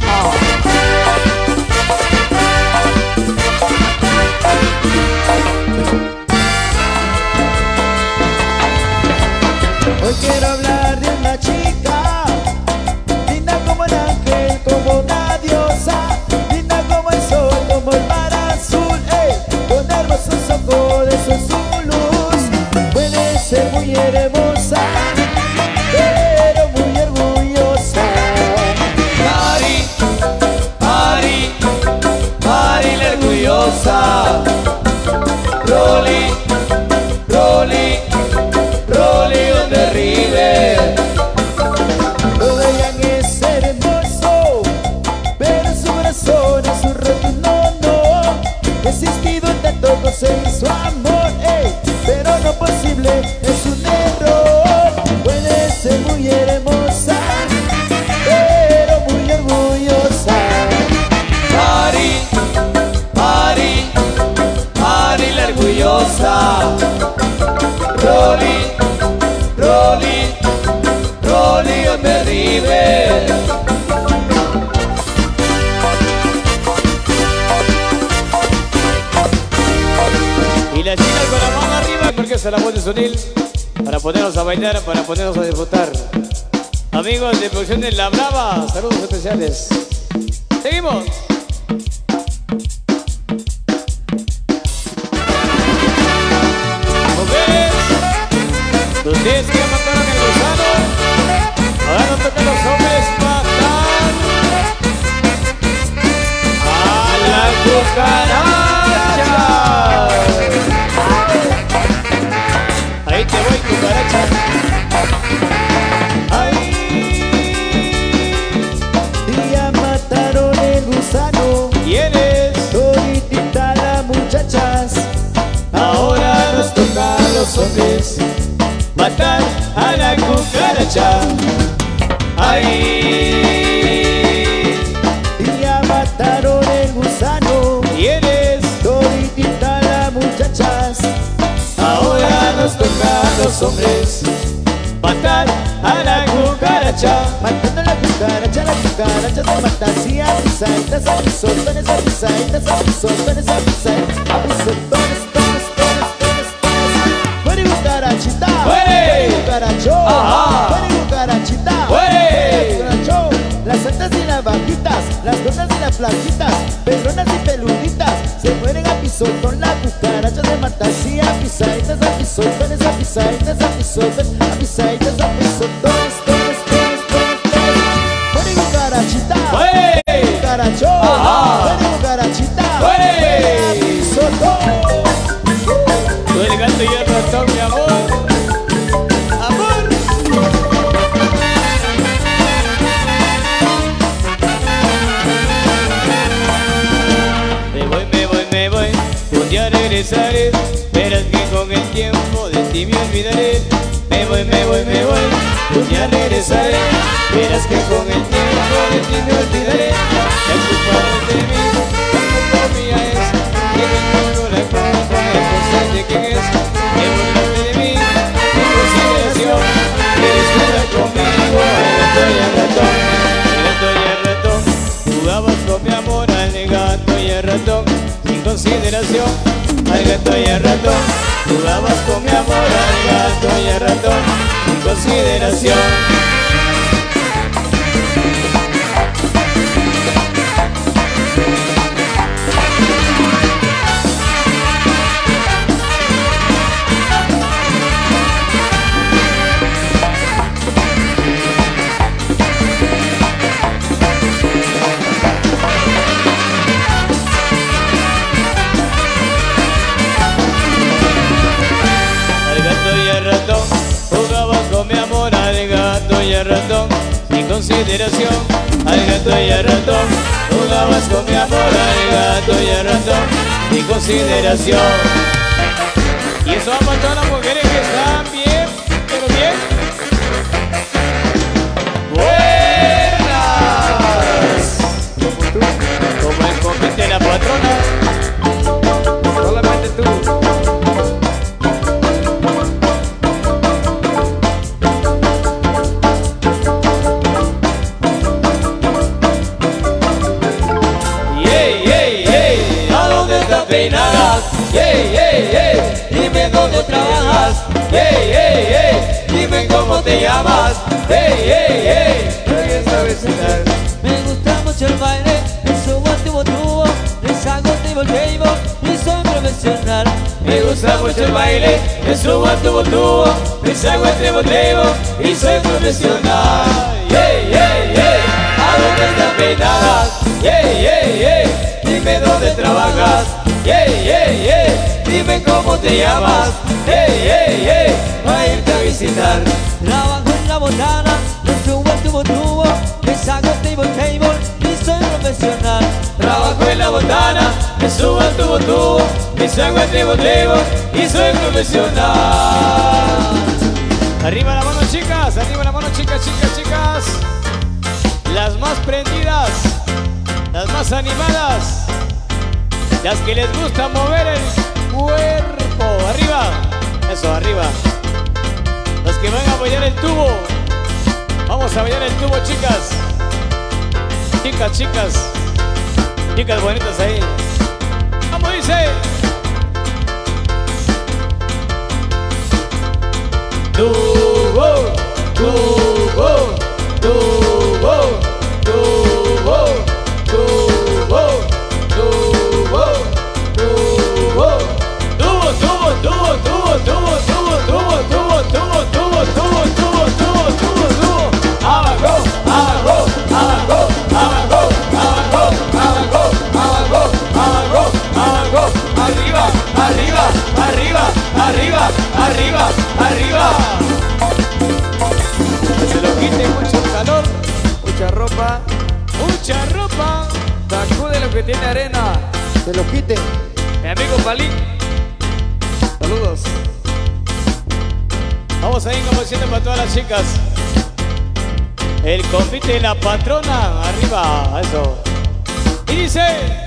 Hoy quiero hablar de una chica, linda como el ángel, como una diosa, linda como el sol, como el mar azul, con hermosos ojos de su luz. Puede ser muy hermosa, pero muy orgullosa. Mari, Mari, Mari la orgullosa. Rolly, Rolly, Rolly on the river. Todo ella es ser hermoso, pero su corazón es un rotundo no. He existido en tanto goce y su amor, pero no posible, es un error. Puede ser muy hermosa, pero muy orgullosa. Mari, Mari, Mari la orgullosa. Rolly, Rolly, Rolly on the river. Y las chicas con la mano arriba, porque se la pone Sunil, para ponernos a bailar, para ponernos a disfrutar. Amigos de producción de La Brava, saludos especiales. Seguimos. Ustedes que mataron el gusano, ahora nos toca a los hombres matar a la cucaracha. Ahí te voy, cucaracha. Ya mataron el gusano, ¿Quién es? toditita las muchachas. Ahora nos toca a los hombres matar a la cucaracha. Ahí. Ya mataron el gusano, ¿Quién es? toditita las muchachas. Ahora nos toca a los hombres matar a la cucaracha. Matando la cucaracha se mata así a pisaditas, a pisotones, a pisaditas, a pisotones, a pisaditas, a pisotones, tones. ¡Fuere cucarachita! ¡Fuere! ¡Cucaracho! ¡Ajá! ¡Fuere cucarachita! ¡Fuere! ¡Cucaracho! Las altas y las bajitas, las gordas y las flaquitas, pelonas y peluditas, se mueren a pisotón. La cucaracha se mata así a pisaditas, a pisotones, a pisaditas, a pisotones, a pisaditas, a pisotones, tones. ¡Fuere cucarachita! ¡Fuere! ¡Cucaracho! Ajá. ¡Fuere cucarachita! ¡Fuere! ¡A pisotón! Tú el gato y el ratón, mi amor. ¡Amor! Me voy, un día regresaré. Verás que con el tiempo de ti me olvidaré. Me voy, un día regresaré. Verás que con el tiempo de ti me olvidaré. La culpa no es de mí, la culpa mía es que no tengo la culpa de cosas de quién es. Me burlaste de mí, sin consideración. Quieres jugar conmigo, el gato y el ratón. El gato y el ratón, jugabas con mi amor al gato y el ratón. Sin consideración, al gato y al ratón. Jugabas con mi amor al gato y al ratón. Sin consideración. al ratón, sin consideración. Al gato y al ratón, jugabas con mi amor. Al gato y al ratón, sin consideración. Y eso va para todas las mujeres que están bien, pero bien. Buenas. Como el convite de la patrona. Solamente tú. ¿A dónde estás peinada? Dime dónde trabajas. Dime cómo te llamas. ¿Alguien sabe cenar? Me gusta mucho el baile, me subo al tubo, les hago table y soy profesional. Me gusta mucho el baile, me subo al tubo, les hago el table y soy profesional. ¿A dónde estás peinada? Dime dónde trabajas. Dime cómo te llamas. Va a irte a visitar. Trabajo en la botana, me subo al tubo, les hago table y soy profesional. Trabajo en la botana, me subo al tubo, les hago el table y soy profesional. Arriba la mano, chicas, arriba la mano, chicas, chicas, chicas. Las más prendidas, las más animadas, las que les gusta mover el cuerpo. Arriba, eso, arriba. Los que van a bailar el tubo, vamos a bailar el tubo, chicas. Chicas, chicas, chicas bonitas ahí. ¿Cómo dice? Tubo, tubo, tubo, tubo, tubo, tubo, tubo, tubo, tubo, tubo, tubo, tubo, tubo, tubo, tubo, tubo, tubo, tubo, tubo, tubo. Abajo, abajo, abajo, abajo, abajo, abajo, abajo, abajo, abajo, arriba, arriba, arriba, arriba, arriba, arriba. Que se lo quite mucho calor, Mucha ropa. mucha ropa. Sacude lo que tiene arena. Se lo quite. Mi amigo Palín. Saludos. Vamos a ir como diciendo para todas las chicas. El convite de la patrona, arriba, eso. Y dice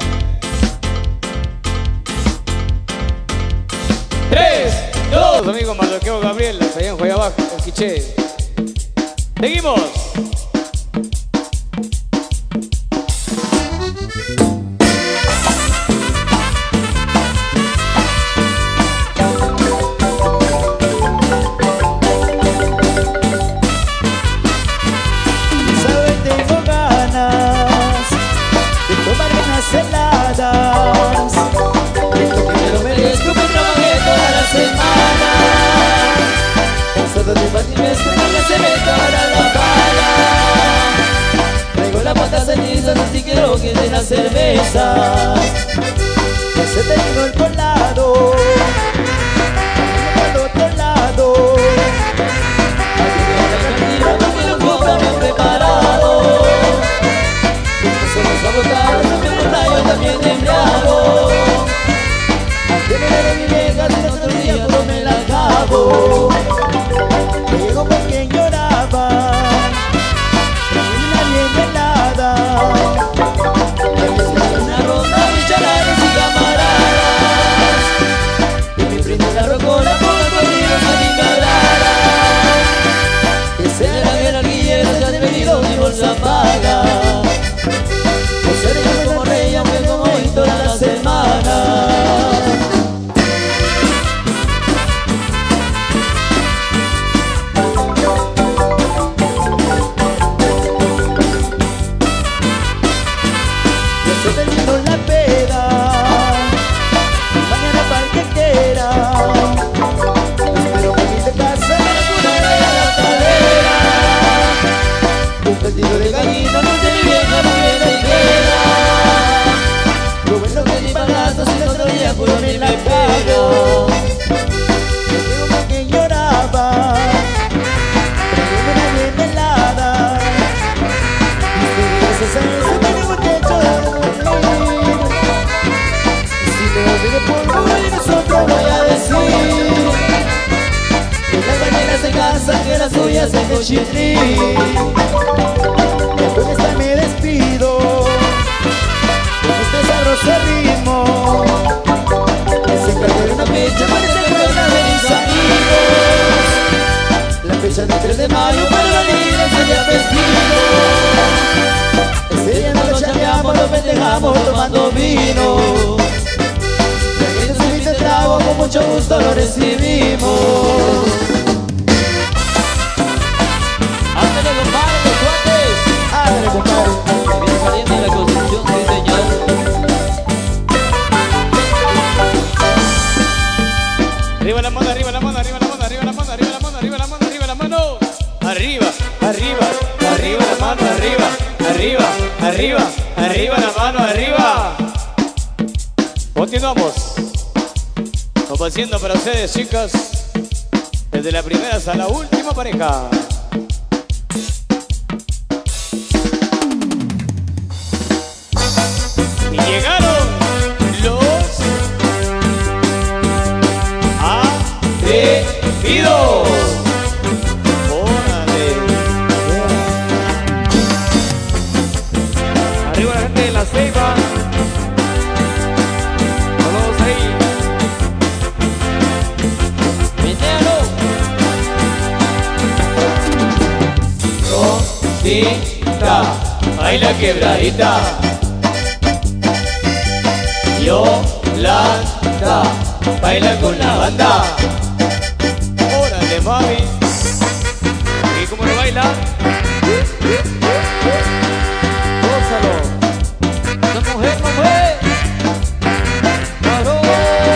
3, 2. Amigo Mardoqueo Gabriel, allá en Guayabaja, el Quiché. Seguimos. Sabe, tengo ganas de tomar unas heladas. Me lo merezco, me trabajé toda la semana. Cansado de batirme, esperando se me toda la bala. días en el chitrín. Con esta me despido, con este sabroso ritmo, que siempre hay una fecha para celebrar de mis amigos. La fecha del 3 de mayo para la vida es el día festivo. Ese día nos lo chameamos, lo festejamos tomando vino. Si alguien nos invita el trago, con mucho gusto lo recibimos. Ándale, compadre, los cuates. Ándale, compadre. Viene saliendo de la Constitución, sí, señor. Arriba la mano, arriba la mano, arriba la mano, arriba la mano, arriba la mano, arriba la mano, arriba la mano. Arriba, arriba, arriba la mano, arriba, arriba, arriba, arriba la mano, arriba. Continuamos. Como haciendo para ustedes, chicas, desde la primera hasta la última pareja. Y llegaron los atrevidos. Órale. Arriba la gente de la Ceiba. Saludos ahí. Menéalo. Rosita, baila quebradita. Yolanda, baila con la banda. Órale, mami. ¿Y cómo lo baila? Gózalo. Esa mujer no fue. Varón.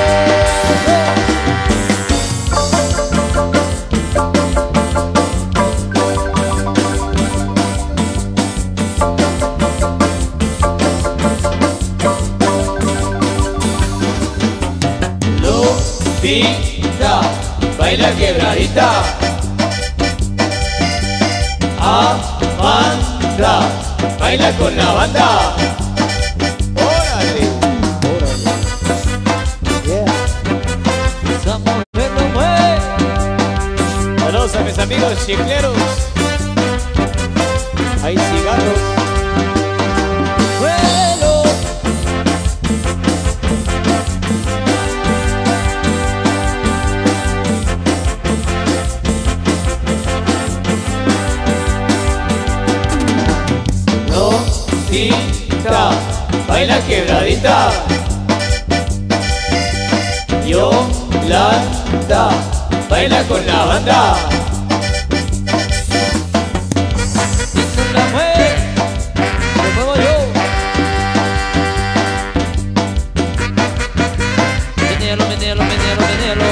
Lupita, baila quebradita. Amanda, baila con la banda. Órale. Esa mujer no fue. Saludos a mis amigos chicleros. Hay cigarros. Vuelo. Rosita, baila quebradita. Yolanda, baila con la banda. Si tú la mueves, me muevo yo. Menéalo, menéalo, menéalo, menéalo.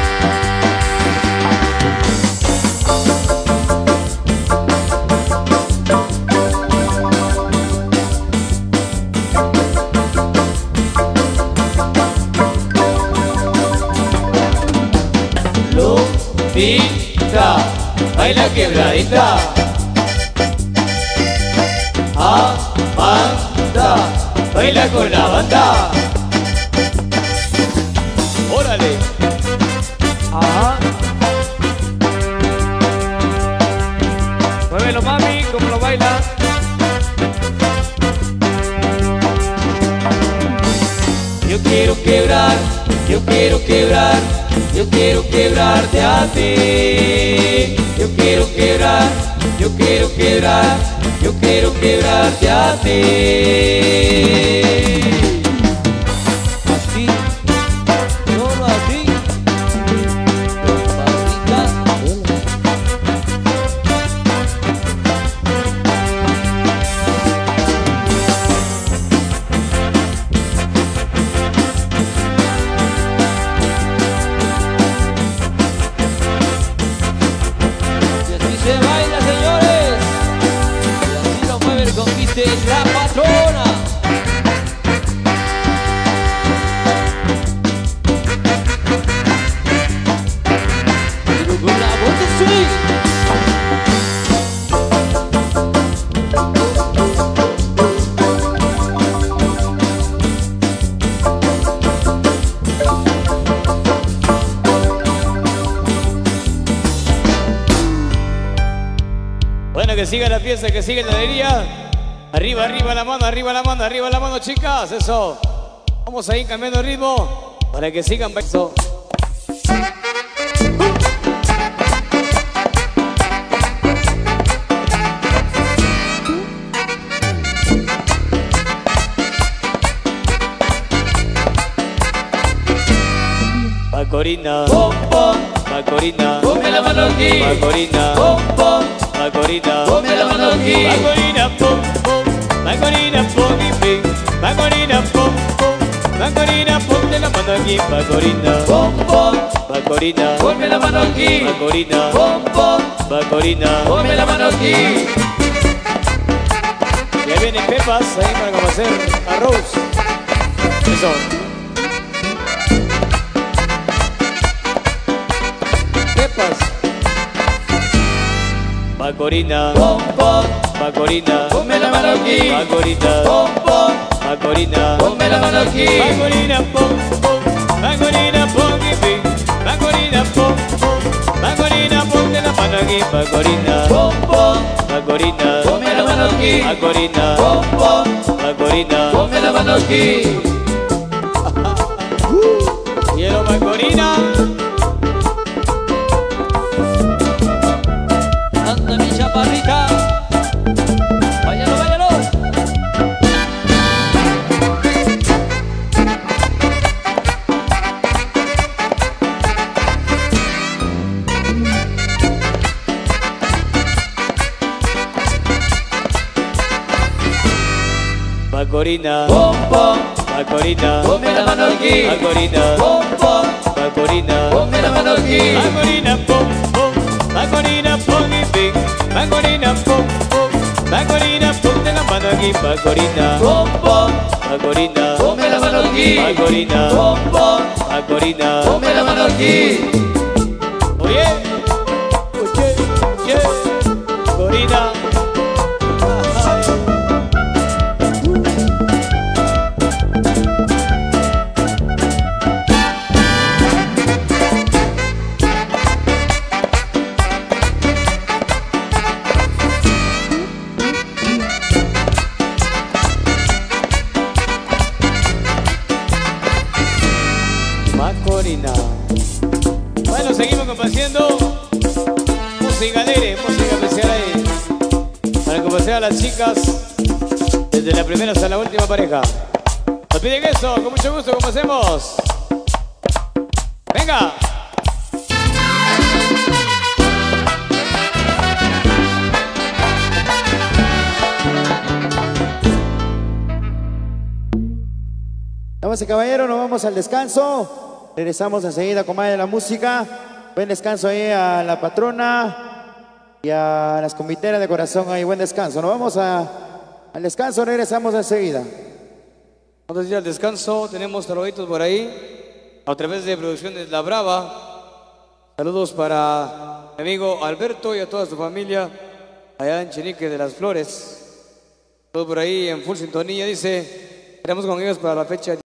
Lupita, baila quebradita. Amanda, baila con la banda. Órale. Ajá. Muévelo, mami, como lo baila. Yo quiero quebrar, yo quiero quebrar, yo quiero quebrarte a ti. Yo quiero quebrar, yo quiero quebrar, yo quiero quebrarte a ti. Así, solo así. Despacita. Y así se baila, señores. Y así lo mueve el conquiste la patrona. que siga la fiesta, que siga la alegría. Arriba, arriba la mano, arriba la mano, arriba la mano, chicas. Eso. Vamos a ir cambiando el ritmo para que sigan bailando. Macorina, Pom, pom, Macorina, ponme la mano aquí. Macorina, Pom, pom, Macorina, ponme la mano aquí. Macorina, pom, pom, Macorina, pom, y pim. Macorina, pom, pom, Macorina, ponte la mano aquí. Macorina, Pom, pom, Macorina, ponme la mano aquí. Macorina, Pom, pom, Macorina. ponme la mano aquí. Ya vienen pepas ahí para hacer arroz. Eso. Pepas. Macorina, Pom, pom, Macorina, ponme la mano aquí. Macorina, Pom, pom, Macorina, ponme la mano aquí. Macorina, pom, pom, Macorina, pom, y pim. Macorina, pom, pom, Macorina, ponte la mano aquí. Macorina, Pom, pom, Macorina, ponme la mano aquí. Macorina, Pom, pom, Macorina, ponme la mano aquí. Quiero Macorina. Anda mi chaparrita. Váyalo, váyalo. Macorina, Pom, pom, Macorina, ponme la mano aquí. Macorina, Pom, pom, Macorina, ponme la mano aquí. Macorina, pom, pom, Macorina, pom, y pim. Macorina, pom, pom, Macorina, ponte la mano aquí. Macorina, Pom, pom, Macorina, ponme la mano aquí. Macorina, Pom, pom, Macorina. ponme la mano aquí. Oye, oye, oye, Macorina. Macorina. Bueno, seguimos complaciendo. Música alegre, música especial ahí. Para complacer a las chicas desde la primera hasta la última pareja. Nos piden eso, con mucho gusto, como hacemos. Venga. Damas y caballeros, nos vamos al descanso. Regresamos enseguida con más de la música. Buen descanso ahí a la patrona y a las comiteras de corazón. Ahí, buen descanso. Nos vamos al descanso, regresamos enseguida. Vamos a ir al descanso, tenemos saluditos por ahí. A través de Producciones La Brava. Saludos para mi amigo Alberto y a toda su familia allá en Chenique de las Flores. Todos por ahí en full sintonía, dice. Estamos con ellos para la fecha